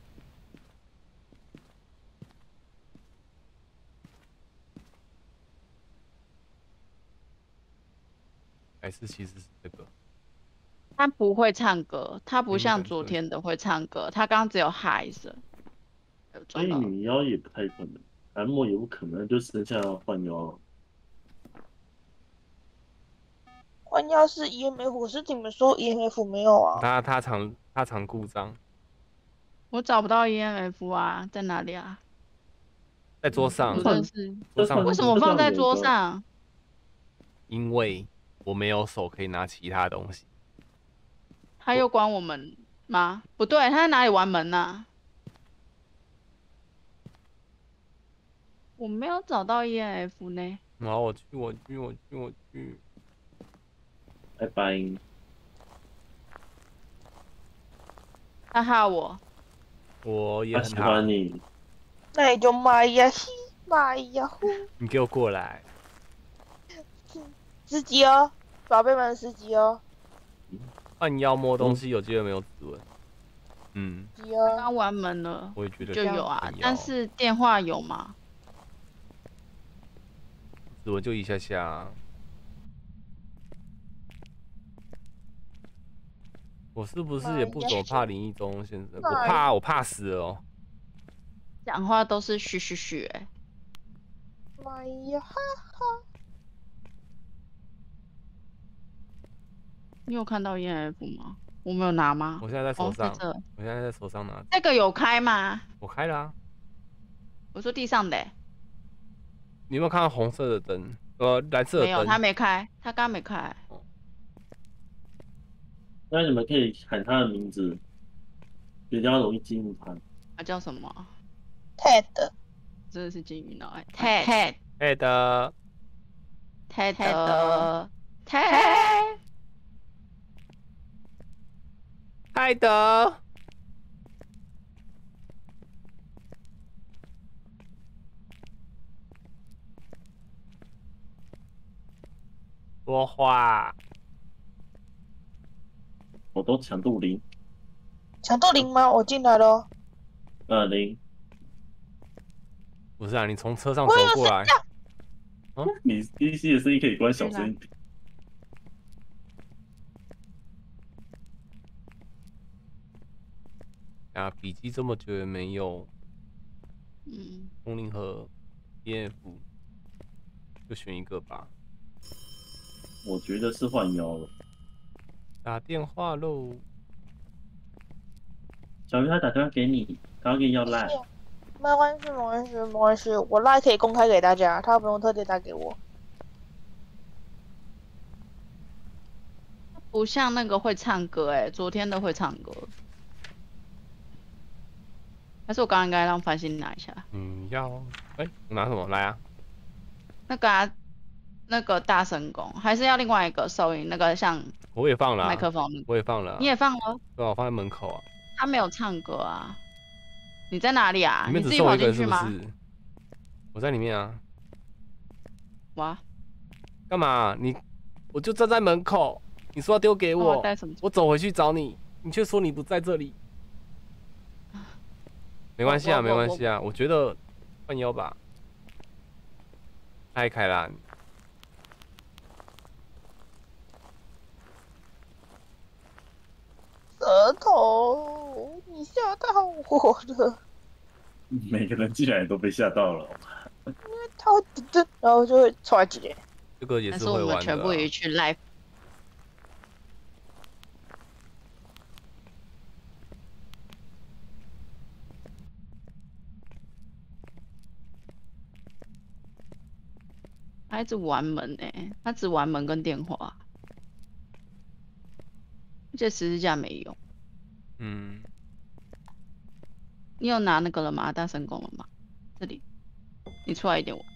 还是其实是这个。 他不会唱歌，他不像昨天的会唱歌，他刚刚只有嗨声。 所以女妖也不太可能，蓝墨也不可能，就剩下换妖了。 换妖是 E M F， 可是你们说 E M F 没有啊？ 他他常他常故障。 我找不到 E M F 啊，在哪里啊？ 在桌上。 我真是。 桌上。 为什么放在桌上？ 因为我没有手可以拿其他东西。 他又关我们吗？不对，他在哪里玩门呢、啊？我没有找到 E M F 呢。 好，我去，我去，我去，我去。 拜拜。 他害我。 我也很喜欢你。 那你就买呀西，买呀呼。 你给我过来。 司机哦，宝贝们司机哦。 换妖摸东西有机会没有指纹？嗯。 刚刚玩门了。 我也觉得就有啊，但是电话有吗？ 指纹就一下下、啊。我是不是也不怎么怕灵异中先生？我怕，我怕死了哦。 讲话都是嘘嘘嘘哎。 妈呀哈哈！ 你有看到 E M F 吗？我没有拿吗？ 我现在在手上。 哦、在我现在在手上拿。 这个有开吗？ 我开了啊。 我说地上的、欸。 你有没有看到红色的灯？呃，蓝色的灯。 没有，他没开，他刚没开。 哦、 那你们可以喊他的名字，比较容易进入他。 他叫什么 ？Ted。 真的是金鱼脑哎 ！Ted。 Ted。 Ted。Ted。 泰德。说话。 我都强度零。 强度零吗？我进来了。 呃，零。 不是啊，你从车上走过来。 啊，你 D C 的声音可以关小声一点。 啊，笔记这么久也没有。 嗯。 通灵和 E M F， 就选一个吧。 我觉得是换妖了。 打电话喽。 小鱼他打电话给你，他要给你要赖。 没关系，没关系，没关系，我赖可以公开给大家，他不用特地打给我。 不像那个会唱歌哎、欸，昨天的会唱歌。还是我刚刚应该让繁星拿一下。 嗯，要。 哎、欸，我拿什么来啊？ 那个啊，那个大声公，还是要另外一个收音，那个像我也放了、啊， 麦克风， 我也放了、啊， 你也放了？ 对啊，我放在门口啊。 他没有唱歌啊。你在哪里啊？ 里面只你自己跑剩我一个人是不进去吗？ 是？我在里面啊。 哇， 干嘛？你我就站在门口，你说要丢给我， 我带什么？ 我走回去找你，你却说你不在这里。没关系啊，没关系啊，我觉得换腰吧。嗨，凯兰。 舌头，你吓到我了。 每个人进来都被吓到了。 因为他会噔噔，然后就会抓起来。 这个也但是我是会玩的、啊。 们全部一去 live。他一直玩门哎、欸，他只玩门跟电话，而且十字架没用。 嗯。 你有拿那个了吗？大神功了吗？这里，你出来一点玩。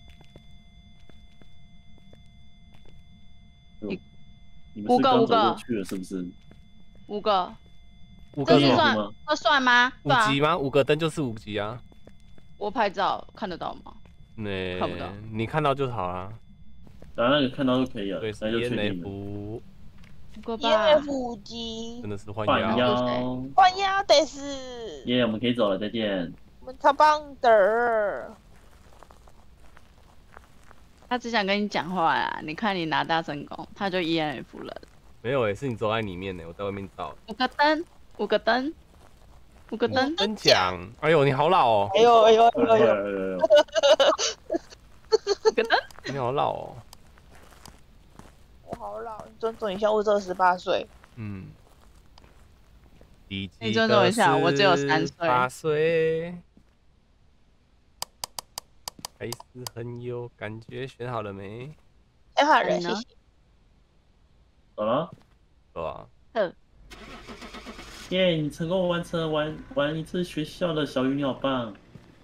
你你们是刚走过去了是不是？ 五个。 五个这是算这算吗？ 五级吗？五个灯就是五级啊。 我拍照看得到吗？ 那看不到。 你看到就好了。 然后那个看到就可以了。 对，是 E N F。五个吧。 E N F 五级。 真的是换腰。 腰。 换腰的是。 耶，我们可以走了，再见。 我们超棒的。 他只想跟你讲话呀，你看你拿大神功，他就 E N F 了。 没有诶、欸，是你走在里面呢、欸，我在外面照。 五个灯，五个灯，五个灯。 灯奖，哎呦，你好老哦！ 哎呦哎呦哎呦哎呦！ 五个灯， 你好老哦！ 我好老，你尊重一下，我只有十八岁。 嗯。 你尊重一下，我只有三岁。 八岁。还是很有感觉，选好了没？ 选好了，谢谢。 走了。 走啊。 嗯。 耶！你成功完成完完一次学校的小鱼鸟棒。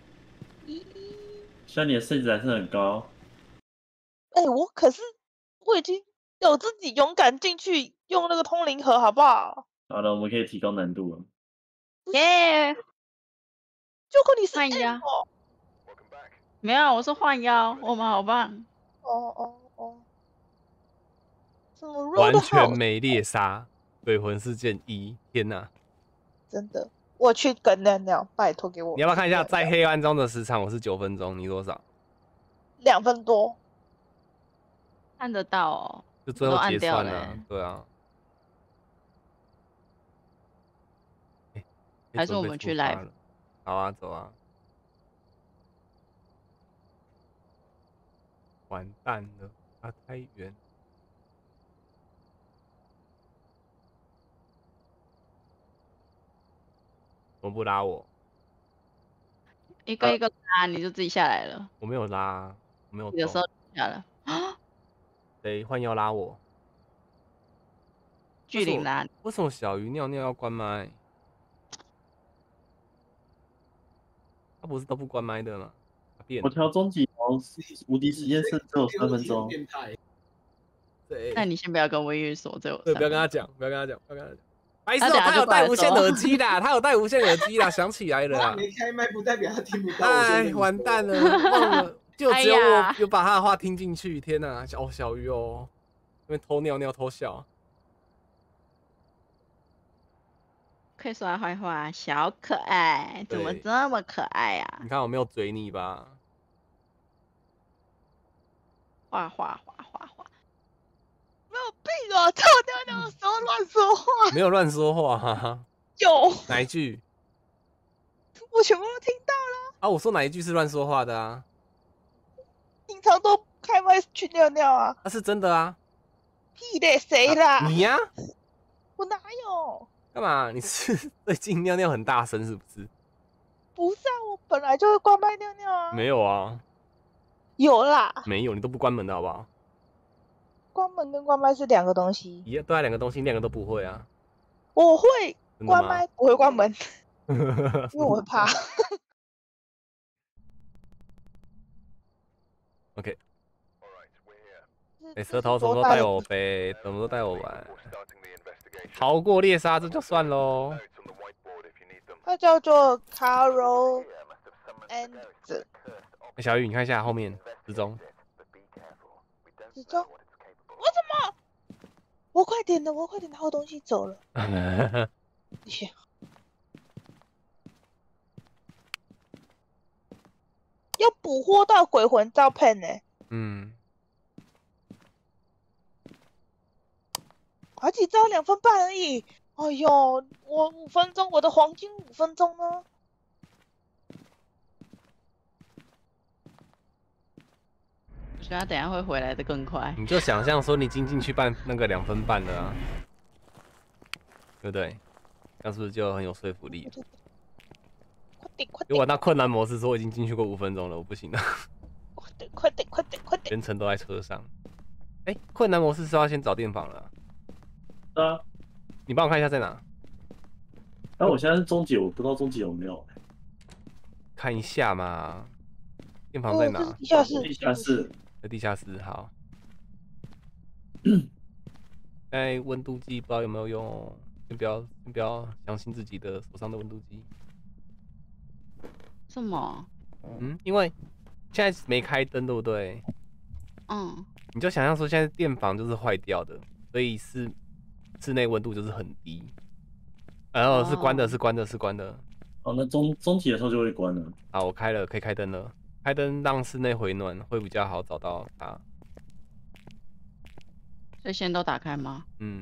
虽然你的甚至还是很高。 哎、欸，我可是我已经有自己勇敢进去用那个通灵盒，好不好？ 好了，我们可以提高难度了。 耶！ 就跟你换腰。没有，我说换腰，我们好棒。 哦哦哦。什么完全没猎杀，鬼魂事件一，天哪！ 真的，我去跟尿尿，拜托给我。 你要不要看一下在黑暗中的时长？我是九分钟，你多少？ 两分多。 看得到哦。 就最后结算了、啊，对啊。欸、 还是我们去来？ 好啊，走啊。完蛋了，它太远。怎么不拉我？ 一个一个拉，你就自己下来了。 我没有拉，我没有动。 有时候下了啊？ 谁换要拉我？ 巨灵拉。 为什么小鱼尿尿要关麦？他不是都不关麦的吗？ 我调终极哦，无敌实验室只有三分钟。 对。 那你先不要跟微玉说，这我。 对，不要跟他讲，不要跟他讲，不要跟他讲。白痴哦，他有带无线耳机啦，他有带无线耳机啦，想起来了啦。 没开麦不代表他听不到。 哎，完蛋了，忘了，就只有我有把他的话听进去。天哪，哦，小鱼哦，因为偷尿尿偷笑。 可以说他坏话，小可爱，怎么这么可爱啊？ 你看我没有嘴你吧？ 画画画画画。 没有病哦！偷尿尿的时候乱说话。 没有乱说话，哈哈。 有哪一句？ 我全部都听到了。 啊，我说哪一句是乱说话的啊？ 平常都开麦去尿尿啊。 那、啊、是真的啊。 屁嘞，谁啦？ 啊、你呀、啊？ 我哪有？ 干嘛？你是最近尿尿很大声是不是？ 不是啊，我本来就会关麦尿尿啊。 没有啊。 有啦。 没有，你都不关门的好不好？ 关门跟关麦是两个东西。 一样，对啊，两个东西，两个都不会啊。 我会关麦，不会关门，因为我会怕。 OK。 哎、 欸，舌头什么时候带我呗？什么时候带我玩？逃过猎杀这就算喽。 它叫做 Carol and 欸、小雨，你看一下后面时钟。 时钟？我怎么？我快点的，我快点拿我东西走了。要捕获到鬼魂照片呢、欸。 嗯。 而且只有两分半而已。哎呦，我五分钟，我的黄金五分钟呢？ 我觉得他等一下会回来的更快。 你就想象说你进进去半那个两分半的啊，对不对？这样是不是就很有说服力？ 快点快点！ 如果那困难模式说我已经进去过五分钟了，我不行了。 快点快点快点快点！ 全程都在车上。哎、欸，困难模式是要先找电访了。 啊， 你帮我看一下在哪？ 那、啊、我现在是终极，我不知道终极有没有。 看一下嘛，电访在哪？ 哦、地下室。 地下室。 在地下室，好。哎，温度计不知道有没有用，先不要，先不要相信自己的手上的温度计。 什么？ 嗯，因为现在没开灯，对不对？ 嗯。 你就想象说，现在电房就是坏掉的，所以是室内温度就是很低。然后是关的，是关的，是关的。 哦，那终终极的时候就会关了。 好，我开了，可以开灯了。开灯让室内回暖，会比较好找到它。 所以先都打开吗？ 嗯。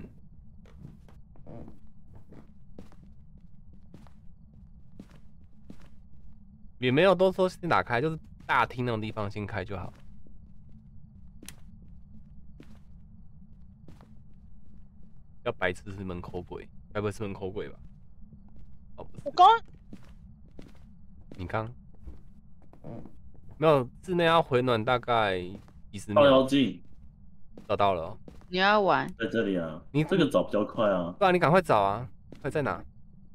也没有都说先打开，就是大厅那种地方先开就好。要白痴是门口鬼，该不会是门口鬼吧？哦，不是。 我刚， 你刚，没有，室内要回暖大概几十秒。 照妖镜， 找到了、喔。 你要玩？ 在这里啊。 你这个找比较快啊。 不然你赶快找啊！快在哪？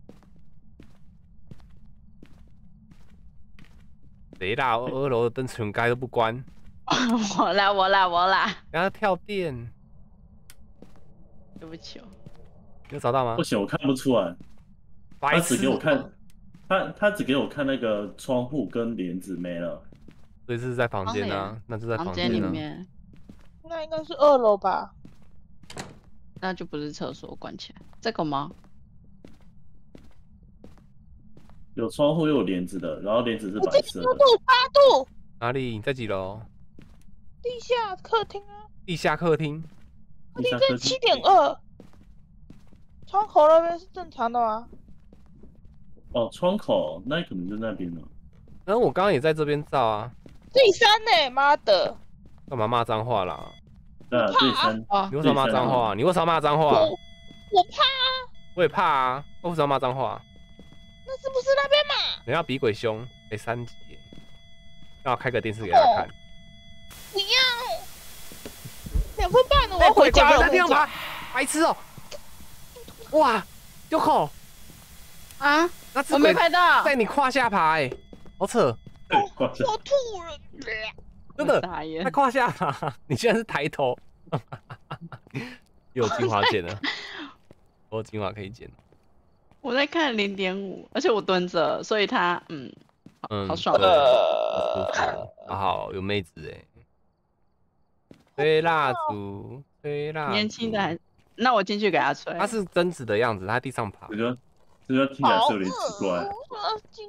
谁啦？二楼的灯全开都不关。 我啦，我啦，我啦。 然后跳电。 对不起哦。 有找到吗？ 不行，我看不出来。他只给我看，他他只给我看那个窗户跟帘子没了。 所以是在房间啊，那就在房间里面。 那应该是二楼吧？ 那就不是厕所，关起来。这个吗？ 有窗户又有帘子的，然后帘子是白色的。 八度，八度。 哪里？你在几楼？ 地下客厅啊。 地下客厅。 客厅在七点二。窗口那边是正常的吗？ 哦，窗口那可能就那边了。 然后我刚刚也在这边照啊。 第三呢？妈的！ 干嘛骂脏话啦？ 对啊，第三。 你为什么骂脏话？你为什么骂脏话？ 我我怕啊。 我也怕啊。我为什么骂脏话？ 那是不是那边嘛？ 人家比鬼凶，哎、欸，三级耶！让我开个电视给他看。 不要！两分半了，我要回家了。 在地上爬，白痴哦！哇，有口啊！ 那我没拍到， 在你胯下爬，哎，好扯！ 我吐了， 真的，在胯下爬，你居然是抬头，又有精华剪了，我有精华可以剪。 我在看零点五，而且我蹲着，所以他嗯， 嗯， 好爽， 呃，好好有妹子哎，吹蜡烛，吹蜡烛， 年轻的还。那我进去给他吹。 他是贞子的样子，他在地上爬。 这个这个听起来是有点奇怪。 金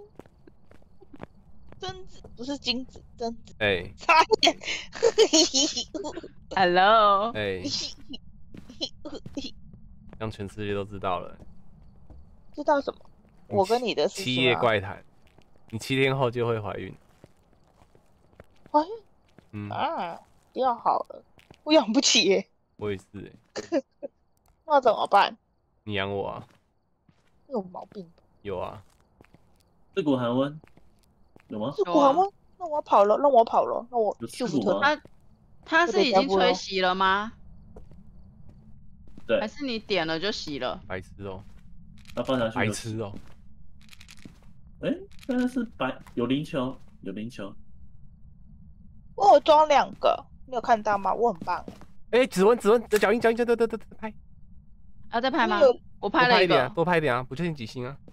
贞子不是金子，贞子。 哎、欸， 差点。 Hello。 哎、欸，让全世界都知道了。 知道什么？我跟你的是七夜怪谈，你七天后就会怀孕。 怀孕？ 嗯啊，不要好了，我养不起耶。 我也是哎。 那怎么办？ 你养我啊？ 有毛病。 有啊。 刺骨寒温有吗？ 刺骨寒温？那我跑了，让我跑了，那我束缚他他是已经吹熄了吗？ 对。 还是你点了就熄了？ 白痴哦。 那放下去。 白痴哦。 哎，但是白有灵球，有灵球。 我有装两个，你有看到吗？我很棒。 哎，指纹指纹的脚印脚印，对对对对对，拍。 要再拍吗？我拍了一多拍一点、啊， 个， 多拍一点啊！不确定几星啊。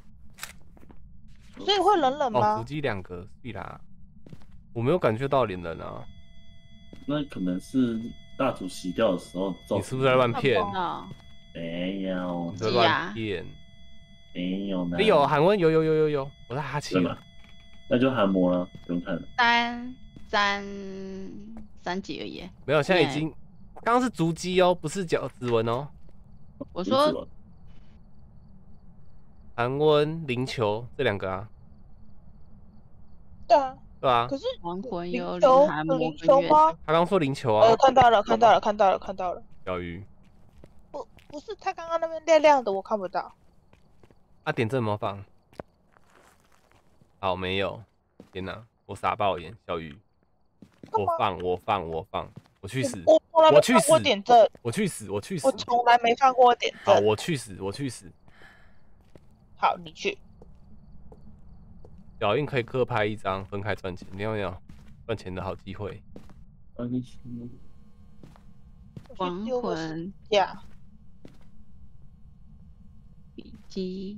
所以会冷冷哦， 吗？ 腹肌两个，对啦。我没有感觉到脸冷啊。 那可能是大主洗掉的时候造成的。 你是不是在乱骗？ 哦， 没有你，在乱骗。 没有呢。 哎有韩文有有有有有，我在哈气了。 那就韩模了，不用看了。 三三三级而已。 没有，现在已经，刚刚是足迹哦，不是脚指纹哦。 我说韩温、灵球这两个啊。 对啊。 对啊。 可是亡魂有球韩有灵魔跟月。 球吗？ 他刚说灵球啊。 呃，看到了，看到了，看到了，看到了。 小鱼。 不，不是，他刚刚那边亮亮的，我看不到。 啊，点阵模仿。好，没有。天哪，我傻爆眼，小鱼。我放，我放，我放，我去死！ 我从来没去放过点阵， 我去死！我去死！ 我从来没放过点阵。 好，我去死！我去死！ 好，你去。 脚印可以各拍一张，分开赚钱，你有没有？赚钱的好机会。 亡魂呀， 笔记。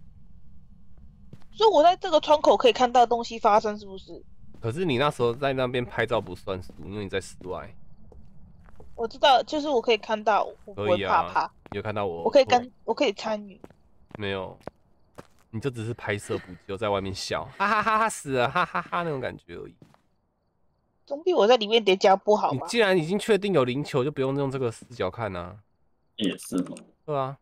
所以我在这个窗口可以看到东西发生，是不是？ 可是你那时候在那边拍照不算数，因为你在室外。 我知道，就是我可以看到，我不会怕怕。 你有看到我？ 我可以跟，我可以参与。 没有，你就只是拍摄不就在外面笑，哈哈哈哈死了，哈哈哈那种感觉而已。 总比我在里面叠加不好吧？ 你既然已经确定有灵球，就不用用这个视角看啊。 也是哦。 对啊。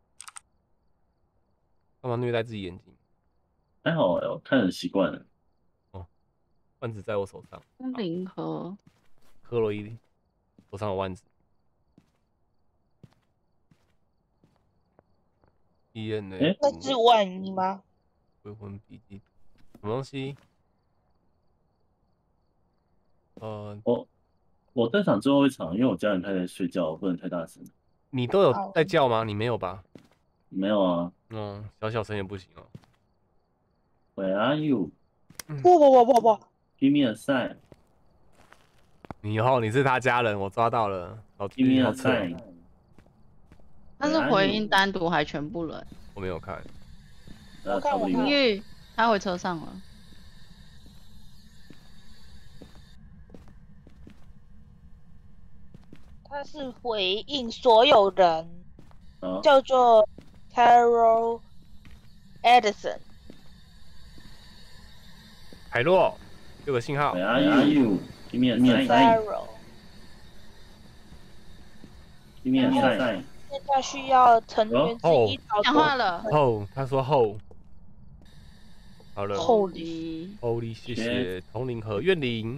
干嘛虐待自己眼睛？ 还好哎，我看很习惯了。 哦，腕子在我手上。 零和。 克洛伊手上有腕子。E N A。 那是万一吗？ 未婚笔记，什么东西？呃， 我我这场最后一场，因为我家人开始睡觉，我不能太大声。 你都有在叫吗？你没有吧？ 没有啊。 嗯，小小声也不行哦。 Where are you？ 不不不不不 ！Give me a sign。 你以后你是他家人，我抓到了。好 ，Give me a sign。 他是回应单独还全部人？ 我没有看。 我看我看。 因为他回车上了。 他是回应所有人， 啊、 叫做 Carol Edison。 海洛，给我信号。 Where are you? Give me a sign. Give me a sign. 现在需要成员之一讲话了。 后，他说后。好了。 后里。 后里，谢谢。通灵和怨灵。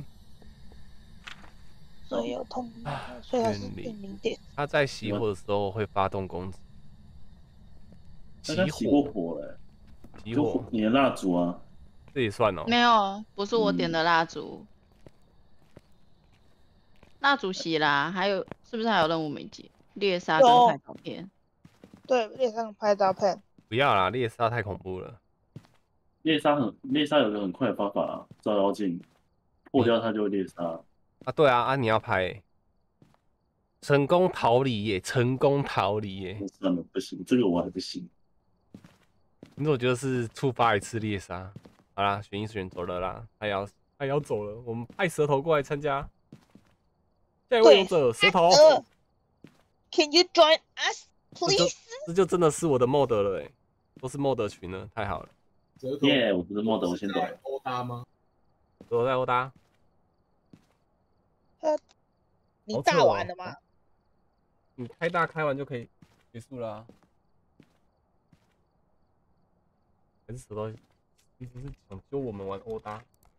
所以有通灵，所以他是怨灵点。 他在熄火的时候会发动攻击。 熄火火了。 熄火， 你的蜡烛啊。 这也算哦？ 没有，不是我点的蜡烛。蜡烛熄啦，还有是不是还有任务没接？猎杀跟拍照片。 对，猎杀拍照片。 不要啦，猎杀太恐怖了。 猎杀很猎杀有个很快的方法啊，照妖镜破掉它就会猎杀。 啊，对啊，啊你要拍、欸，成功逃离耶，成功逃离耶。 算了，不行，这个我还不行。 你我觉得是触发一次猎杀。好啦，选一选走了啦，他也要他也要走了，我们派蛇头过来参加。下一位勇者蛇头。 Can you join us, please？ 这就真的是我的 mod 了哎，都是 mod 群了，太好了。 耶，我不是 mod， 我先走。 欧搭吗？ 我在欧搭。 呃，你大完了吗？ 哦、你开大开完就可以结束了、啊。还是蛇头其实是想揪我们玩欧搭？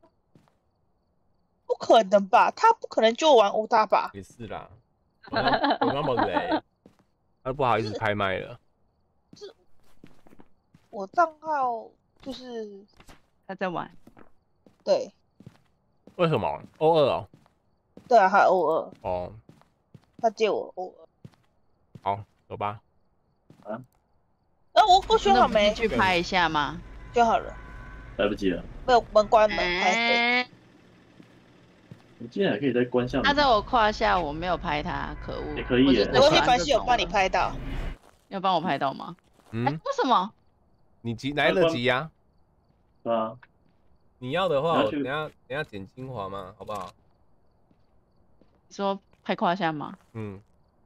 不可能吧？他不可能揪我玩欧搭吧？ 也是啦，我那么雷，他不好意思开麦了。 是，我账号就是他在玩。 对。 为什么？欧二哦。 对啊，还有欧二。 哦。 他借我欧二。 好，走吧。 啊？ 呃，我我选好没？ 去拍一下吗？ 选好了。 来不及了。 没有门关门，拍谁？ 我竟然还可以在关下。 他在我胯下，我没有拍他，可恶。 也可以耶没关系，凡是有帮你拍到。 要帮我拍到吗？ 嗯， 欸、为什么？ 你急来得及呀、啊？ 对啊。 你要的话，我等下等下剪精华嘛，好不好？ 你说拍胯下吗？ 嗯。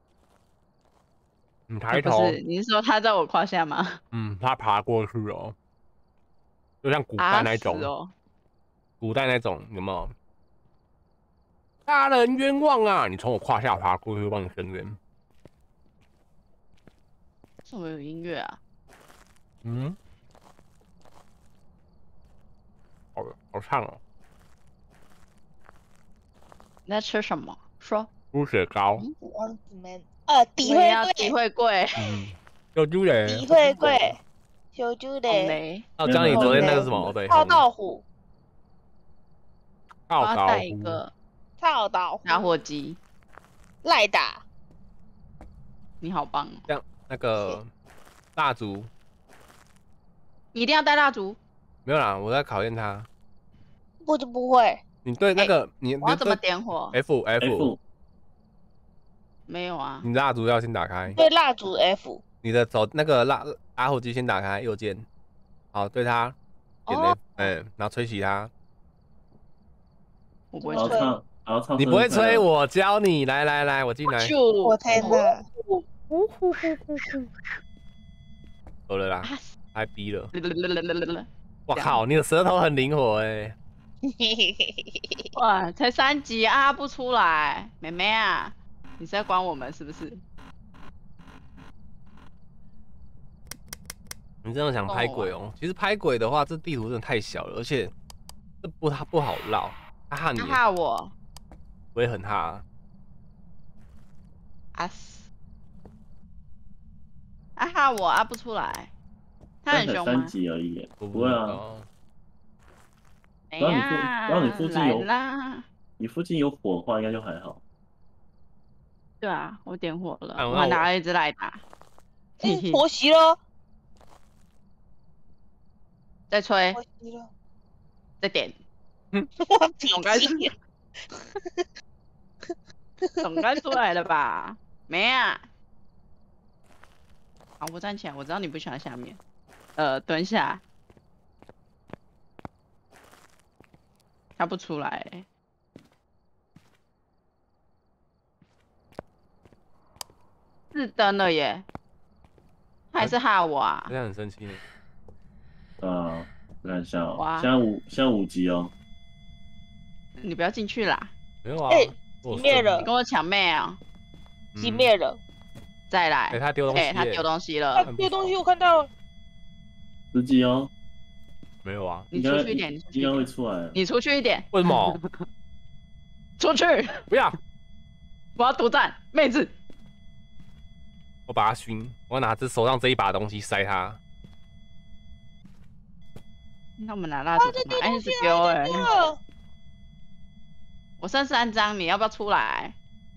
你抬头。 不是，你是说他在我胯下吗？ 嗯，他爬过去哦，就像古代那种。 哦、 古代那种有没有？大人冤枉啊！你从我胯下爬过去，帮你伸冤。 为什么有音乐啊？ 嗯。好好唱哦。 你在吃什么？说。 猪血糕。 王子们，呃，底会贵， 底会贵。 嗯。小猪嘞。 底会贵，小猪嘞。 哦，教你昨天那个什么？对。 泡豆腐。 泡豆腐。一个。 泡豆腐。 打火机。 赖打。 你好棒哦。 像那个蜡烛。 你一定要带蜡烛。 没有啦，我在考验他。 不就不会。 你对那个、欸、你我要怎么点火 ？F F。F 没有啊。 你蜡烛要先打开。 对，蜡烛 F。 你的手那个蜡打火机先打开，右键。好，对它点 F， 嗯、哦，然后吹熄它。 我不会吹。然后唱。 你不会吹，我教你。来来来，我进来。 我天哪！ 走了啦，太逼了。我靠，你的舌头很灵活哎。 哇，才三级啊，不出来，妹妹啊，你是在管我们是不是？ 你真的想拍鬼哦？其实拍鬼的话，这地图真的太小了，而且这不它不好绕。他吓你？ 他吓我。 我也很怕啊。 啊死！他吓我啊不出来。他很凶吗？ 三级而已，不会啊。 哎呀，然后你附近有啦， 你附近有火的话，应该就还好。 对啊，我点火了，我还拿了一支来打。 哎，火熄了。 再吹。 火熄了。 再点。 嗯， 总该总该出来了吧？没啊。好，我站起来，我知道你不喜欢下面。呃，蹲下。他不出来、欸，是灯了耶，他还是吓我啊！ 现在很生气呢。 啊，看一下哦，现在五现在五级哦。 你不要进去啦！ 没有啊， 哎，熄灭了， 你跟我抢妹啊！ 熄灭了， 再来。 哎，他丢东西， 哎，他丢东西了。 他丢东西，我看到了。 十级哦。 没有啊， 你出去一点， 应该会出来。 你出去一点。 为什么？ 出去！ 不要！ 我要独占妹子。 我把他熏，我要拿这手上这一把东西塞他。 那我们拿蜡烛嘛？哎，是丢哎！我剩三张，你要不要出来？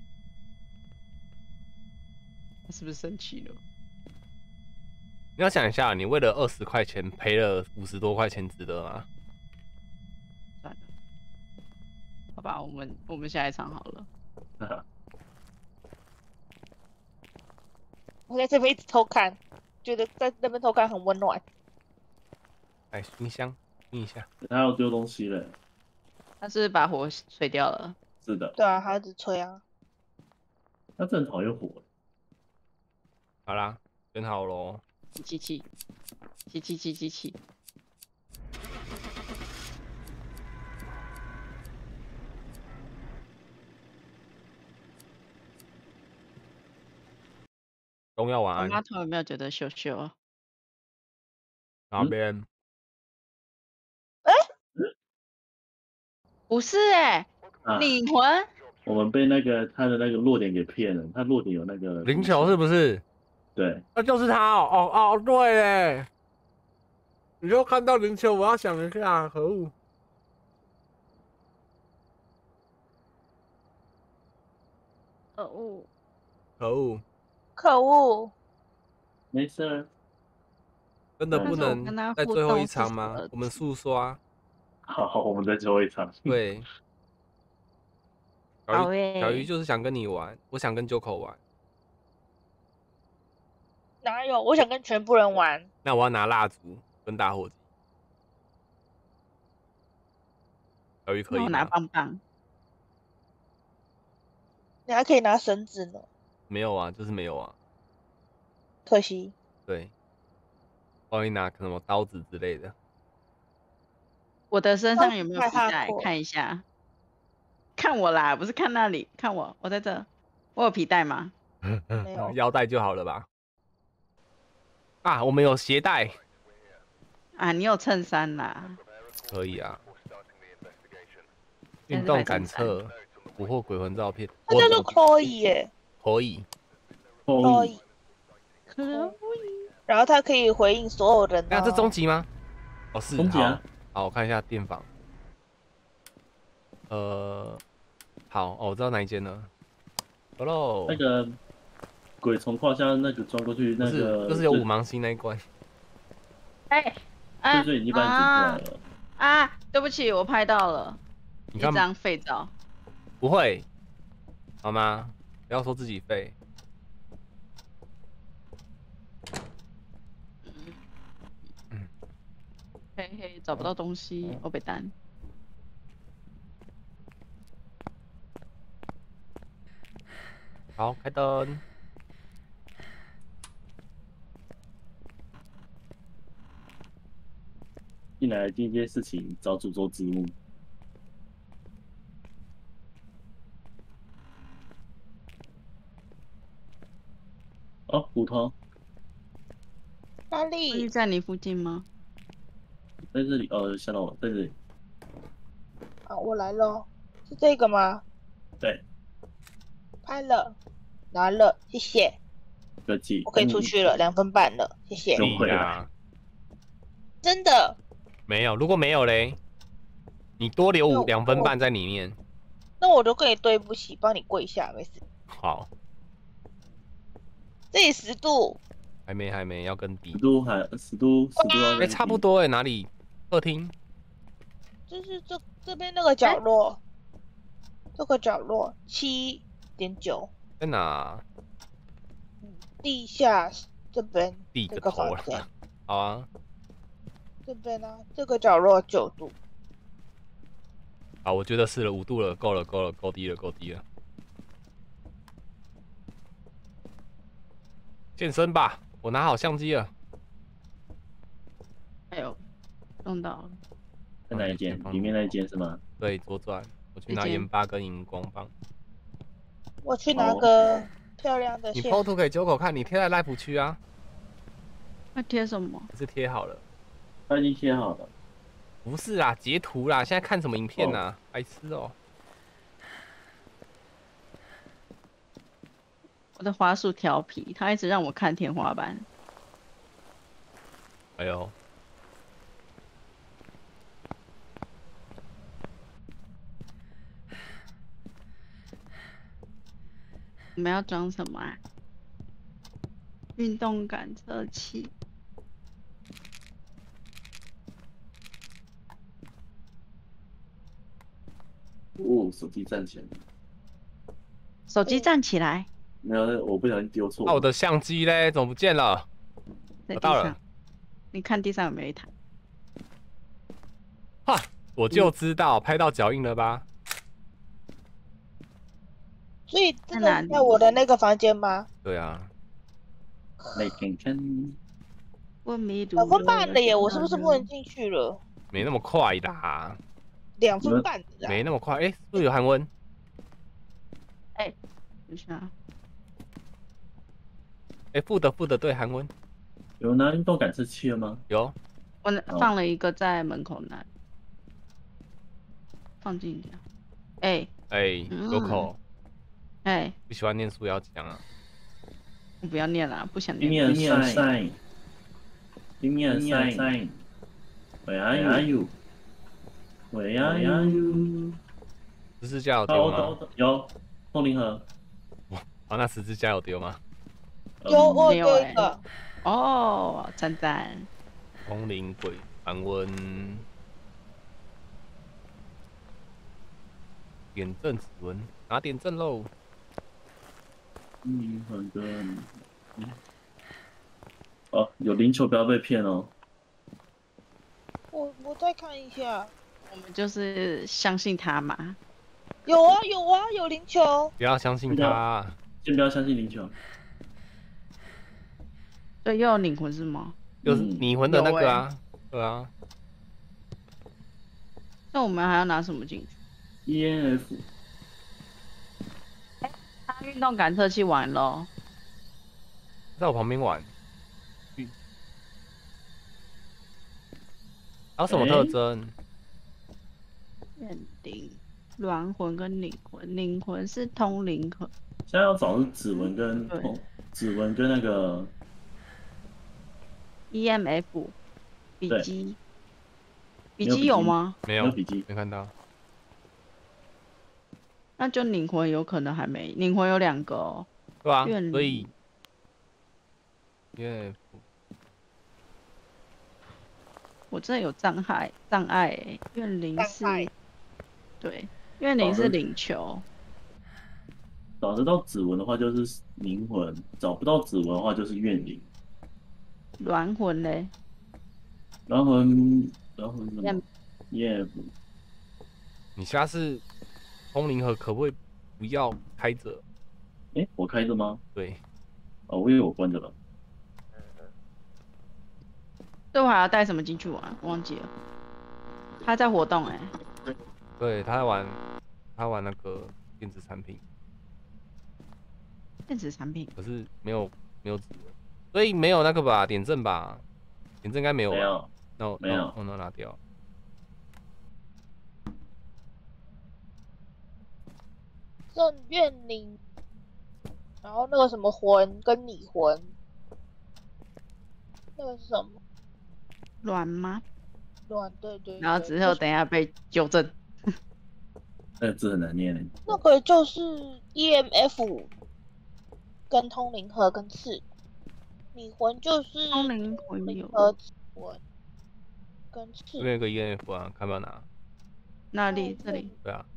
他是不是生气了？ 你要想一下，你为了二十块钱赔了五十多块钱，值得吗？ 算了，好吧，我们我们下一场好了。 我在这边一直偷看，觉得在那边偷看很温暖。 哎，熏香，熏一下。 他要丢东西嘞。 他是把火吹掉了。 是的。 对啊，他一直吹啊。 他真的讨厌火。 好啦，选好喽。 七七七七七七七， 东耀晚安。 妈头有没有觉得羞羞啊？ 哪边？ 哎、 嗯， 不是哎、欸，灵、啊、魂。 我们被那个他的那个弱点给骗了，他弱点有那个灵球是不是？ 对， 那就是他哦哦哦，对嘞。你就看到灵球，我要想一下，可恶。 可恶。 可恶。 可恶。 没事。 真的不能在最后一场吗？我们速刷。 好，我们在最后一场。 对。 好小鱼诶小鱼就是想跟你玩，我想跟九口玩。 哪有？我想跟全部人玩。 那我要拿蜡烛跟打火机。小鱼可以那我拿吗？ 棒棒。 你还可以拿绳子呢， 没有啊，就是没有啊。 可惜。 对，帮你拿什么刀子之类的。 我的身上有没有太皮带？ 哈扣看一下。看我啦，不是看那里，看我，我在这。我有皮带吗？ 没有。 腰带就好了吧？啊，我们有鞋带。 啊，你有衬衫啦。 可以啊。 现在是运动白衬衫感测，捕获鬼魂照片。 它叫做可以耶， 可以。 可可以。 可以。 然后它可以回应所有人。 那这终极吗？哦，是。 终极啊。 好，我看一下电访。呃，好，哦，我知道哪一间了。Hello。 那个鬼从胯下那个钻过去，那个就是有五芒星那一关。 哎，哎， 所以你把你进出来了。 啊，对不起，我拍到了你看一张废照。 不会，好吗？不要说自己废。 嗯。嘿嘿，找不到东西，我被单。 好，开灯。 进来第一件事情找诅咒之物。哦，骨头。 哪里？ 在你附近吗？ 在这里哦，吓到我，在这里。 好，我来了，是这个吗？ 对。 拍了，拿了，谢谢。 客气。 我可以出去了，两分半了，谢谢。 就回来。 真的？ 没有，如果没有嘞，你多留五两分半在里面。 那我就跟你对不起，帮你跪下，没事。 好。 这里十度。 还没，还没，要跟底。 十度还十度，十度要。 哎，差不多哎，哪里？客厅。 就是这这边那个角落，这个角落七点九。 在哪？ 地下这边。 地这个房间。 好啊。 这边呢、啊，这个角落九度。 好，我觉得是了，五度了，够了，够了，够低了，够低了。健身吧，我拿好相机了。 哎呦，弄到了。 在哪一间？里面那一间是吗？ 对，左转。我去拿盐巴跟荧光棒。 我去拿个漂亮的你线。 po图给九口看，你贴在 live 区啊。 那贴什么？ 是贴好了。 他已经贴好了。 不是啦，截图啦！现在看什么影片呐、啊？白痴哦！ 我的滑鼠调皮，它一直让我看天花板。 哎呦！ 我们要装什么啊？运动感测器。 哦，手机站起来。 手机站起来。 没有，我不小心丢错。 那、啊、我的相机嘞，怎么不见了？ 在地上。 我到了。 你看地上有没有一台？ 哈，我就知道，拍到脚印了吧？ 所以真的在我的那个房间吗？ 对啊。 来看看。 我没读。 两分半了耶，我是不是不能进去了？ 没那么快啦。 两分半的。 没那么快，哎、欸，是不是有韩文？ 哎、欸，等一下。 哎、欸，负的负的，对，韩文。 有拿运动感测器了吗？ 有。 我放了一个在门口那。放近一点。哎、欸。 哎、欸，有口。 哎、欸。 不喜欢念书要讲啊。 我不要念了，不想念。 Give me a sign. Give me a sign. Where are you? Where are you? 十字架有丢吗？ 有。通灵盒。 哇，啊，那十字架有丢吗？ 有，我有一个。 哦，赞赞。 通灵鬼韩文。点阵指纹，然拿点阵喽。 嗯，很多。嗯。哦，有灵球不要被骗哦。 我我再看一下。 我们就是相信他嘛。 有啊有啊有灵球。 不要相信他。 先不要相信灵球。 对，又有灵魂是吗？ 就是拟魂的那个啊， 欸、 对啊。 那我们还要拿什么进去 ？E N F。 哎、欸，他运动感测器完了， 在我旁边玩。还有什么特征？ 怨灵、卵魂跟灵魂，灵魂是通灵魂。 现在要找是指纹跟通，指纹跟那个 E M F 笔记，笔记有吗？ 没有笔记， 没看到。 那就灵魂有可能还没，灵魂有两个哦。 对啊，所以 E M F。 我真的有障碍障碍哎，怨灵是，对，怨灵是灵球。 找得到指纹的话就是灵魂，找不到指纹的话就是怨灵。 卵魂嘞？ 卵魂，卵魂什么 ？E F。 你下次通灵盒可不可以不要开着？ 哎、欸，我开着吗？ 对。 哦，我以为我关着了。 对，我还要带什么进去玩？忘记了。他在活动哎、 欸。对，他在玩，他玩那个电子产品。 电子产品。 可是没有没有指纹，所以没有那个吧？点阵吧？点阵应该没有吧？ 没有。 那我没有。 我能拿掉。 圣怨灵，然后那个什么魂跟拟魂，那个是什么？ 卵吗？ 卵，对 对, 对。 然后之后等一下被纠正。 那个字很难念。 那个就是 E M F 跟通灵盒跟刺，拟魂就是通灵魂有和指纹跟刺。 这边有个 E M F 啊，看不要拿。 哪里？这里。 对啊。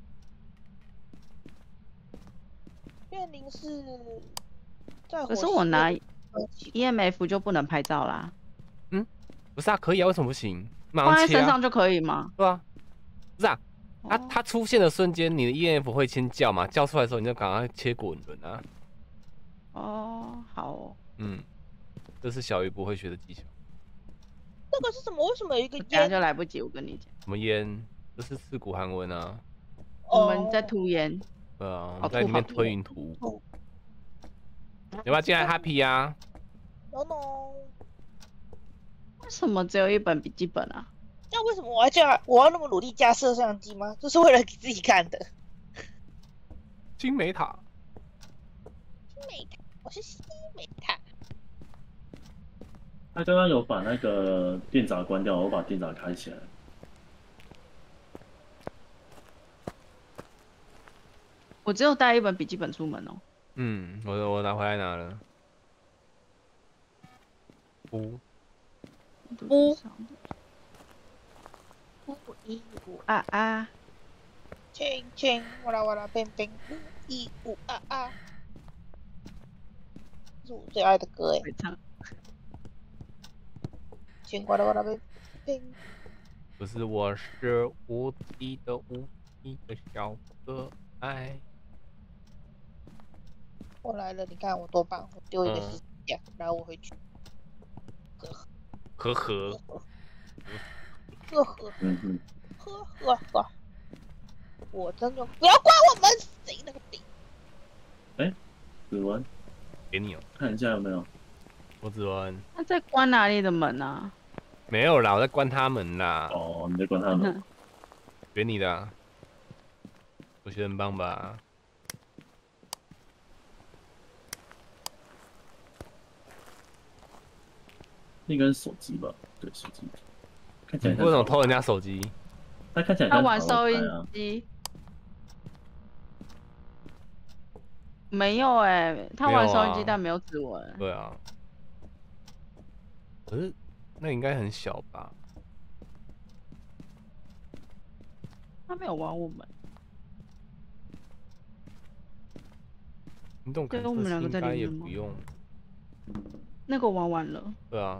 怨灵是在火。 可是我拿 E M F 就不能拍照啦。 嗯，不是啊，可以啊，为什么不行？马上、啊、放切在身上就可以吗？ 对啊，不是啊，它、哦、它出现的瞬间，你的 E M F 会先叫嘛？叫出来的时候，你就赶快切滚轮啊。 哦，好哦。 嗯，这是小鱼不会学的技巧。 那个是什么？为什么有一个烟？等下就来不及，我跟你讲。 什么烟？这是刺骨寒温啊。 我们在涂烟。 对啊，我们在里面推云图。你要不要进来 Happy 啊 ？No No。 为什么只有一本笔记本啊？ 那为什么我要架？我要那么努力架摄像机吗？就是为了给自己看的。 精美塔。 精美塔，我是西美塔。 他刚刚有把那个电闸关掉，我把电闸开起来。 我只有带一本笔记本出门哦。 嗯，我我拿回来拿了。呜呜呜一五啊啊， 轻轻哇啦哇啦冰冰，呜一五啊啊，是我最爱的歌哎。 会唱。 轻哇啦哇啦冰冰。 不是，我是无敌的无敌的小可爱。 我来了，你看我多棒！我丢一个石架，嗯、然后我回去。 呵呵。 呵呵。 嗯嗯。 呵呵呵。我真的不要关我们，谁那个逼？ 哎、欸，指纹， 给你哦， 看一下有没有。 我指纹。 他在关哪里的门啊？ 没有啦，我在关他们啦。 哦，你在关他们。 给你的、啊。我觉得很棒吧？ 那个是手机吧？对，手机。看起来为什么偷人家手机？ 他看起来他玩收音机。没有哎、欸，他玩收音机、啊、但没有指纹。 对啊。可是那应该很小吧？ 他没有玩我们。 行动感对，我们两个在应该里面吗？ 也不用。 那个玩完了。 对啊。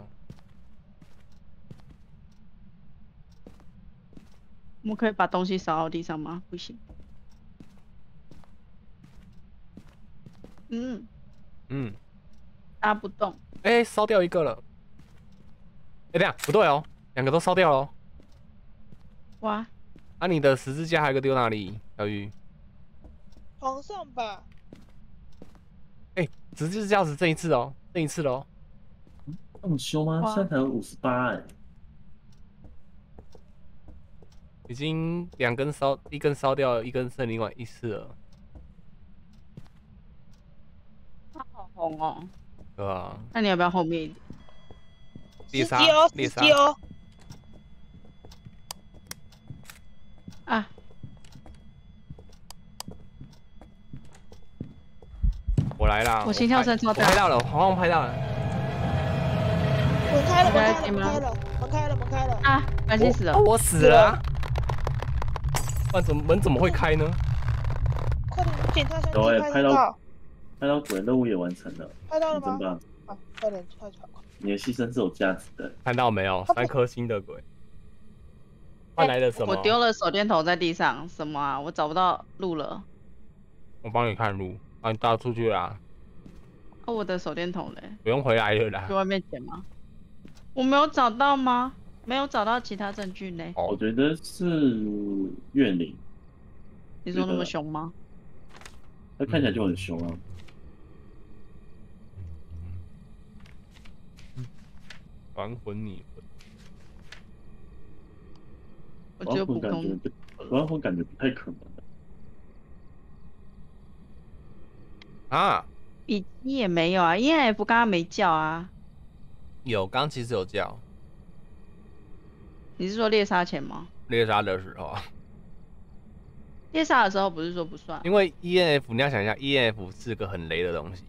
我们可以把东西扫到地上吗？不行。嗯。 嗯。 拉不动。 哎、欸，烧掉一个了。哎、欸，等下不对哦，两个都烧掉了、哦。 哇！ 啊，你的十字架还有一个丢哪里？小鱼。 床上吧。 哎、欸，十字架只剩一次哦，剩一次了哦。 那么凶吗？现在才五十八哎。 已经两根烧，一根烧掉了，一根剩另外一次了。 它好红哦。 对啊。 那你要不要后面一点？ 猎杀，猎杀。 啊！ 我来啦！ 我心跳声超大。 我拍到了，黄黄拍到了。 门开了，门开了，门开了，门开了，门开了。 啊！白心死了。 哦，我死了、啊。不然怎么门怎么会开呢？ 快点，检查相机， 拍拍到。 拍到鬼任务也完成了。 拍到了吗？ 真棒！ 啊，快点，快快快！ 你的牺牲是有价值的。 看到没有？三颗星的鬼。换来了什么？ 我丢了手电筒在地上，什么啊？我找不到路了。 我帮你看路，把你带出去啦。 哦，我的手电筒嘞？ 不用回来了啦。 去外面捡吗？我没有找到吗？没有找到其他证据呢。 我觉得是怨灵。 你说那么凶吗？ 他看起来就很凶啊。 还魂你魂。 我觉得不感觉，还魂感觉不太可能。 啊？ 笔记也没有啊 ，E N F 刚刚没叫啊。 有，刚其实有叫。 你是说猎杀前吗？ 猎杀的时候。 猎杀的时候不是说不算。 因为 E N F 你要想一下 ，E N F 是个很雷的东西。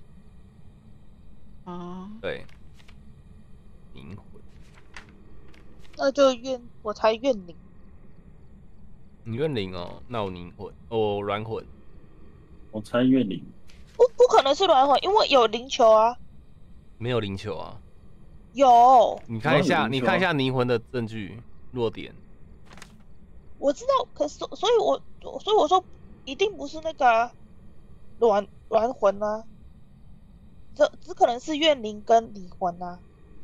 哦。 对。灵魂。 那就怨我才怨灵。 你怨灵哦，那我灵魂，哦软魂。 我猜怨灵。 不不可能是软魂，因为有灵球啊。 没有灵球啊。 有。 你看一下，你看一下灵魂的证据弱点。 我知道，可是所以我，所以我说一定不是那个软软魂啊，这只可能是怨灵跟离魂啊。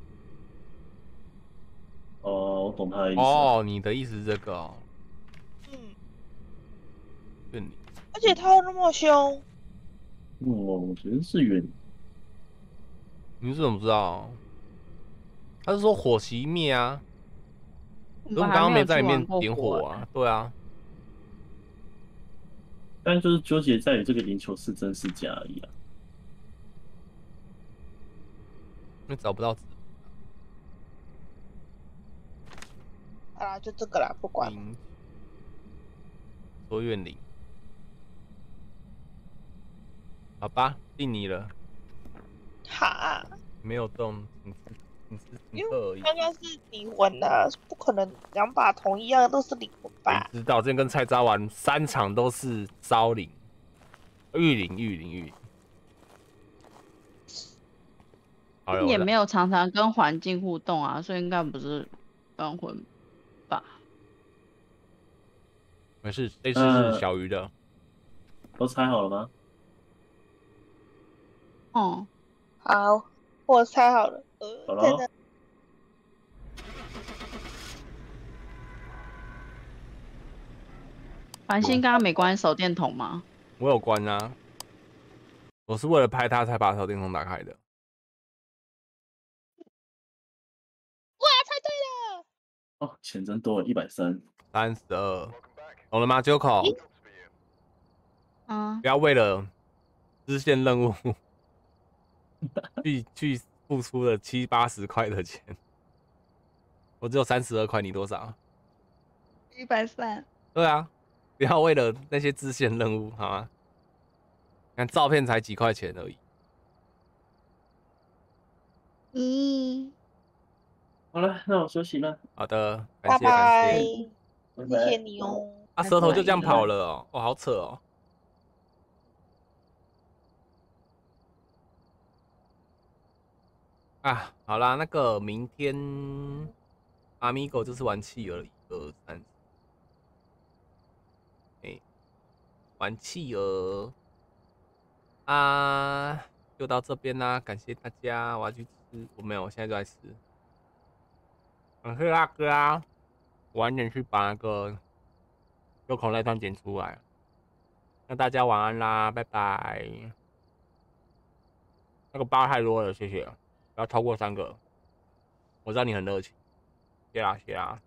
哦，我懂他的意思。 哦，你的意思是这个哦。 嗯。 怨灵。 而且他那么凶。 嗯，我觉得是怨灵。 你是怎么知道？他是说火熄灭啊。可是我们刚刚没在里面点火啊，对啊。 但就是纠结在于这个灵球是真是假而已啊。 你找不到纸。 好啦，就这个啦，不管。 说怨灵。好吧，定你了。 哈。 没有动，你是你是你而已。刚刚是离魂啊，不可能两把同一样都是离魂吧？ 知道，之前跟蔡扎玩三场都是烧灵、御灵、御灵、御灵。 你也没有常常跟环境互动啊，所以应该不是冤魂吧？ 没事，这次是小鱼的。 呃、都猜好了吗？ 哦、 嗯，好，我猜好了。呃， 好了。 繁星刚刚没关手电筒吗？ 我有关啊，我是为了拍他才把手电筒打开的。 哇，猜对了！ 哦，钱真多，一百三， 三十二，懂了吗 ，Joko？ 嗯， 不要为了支线任务去去付出了七八十块的钱，我只有三十二块，你多少？ 一百三。 对啊。不要为了那些支线任务，好吗？看照片才几块钱而已。 嗯， 好了，那我休息了。 好的，感谢拜感谢， 谢谢你哦。 啊，舌头就这样跑了哦，哇，好扯哦。 啊，好啦，那个明天阿米狗就是玩企鹅，一二三，哎，玩企鹅啊，就到这边啦，感谢大家，我要去吃，我没有，我现在就在吃。感谢大家，我晚点去把那个有口那段剪出来。那大家晚安啦，拜拜。那个包太多了，谢谢，不要超过三个。我知道你很热情，谢啦谢啦。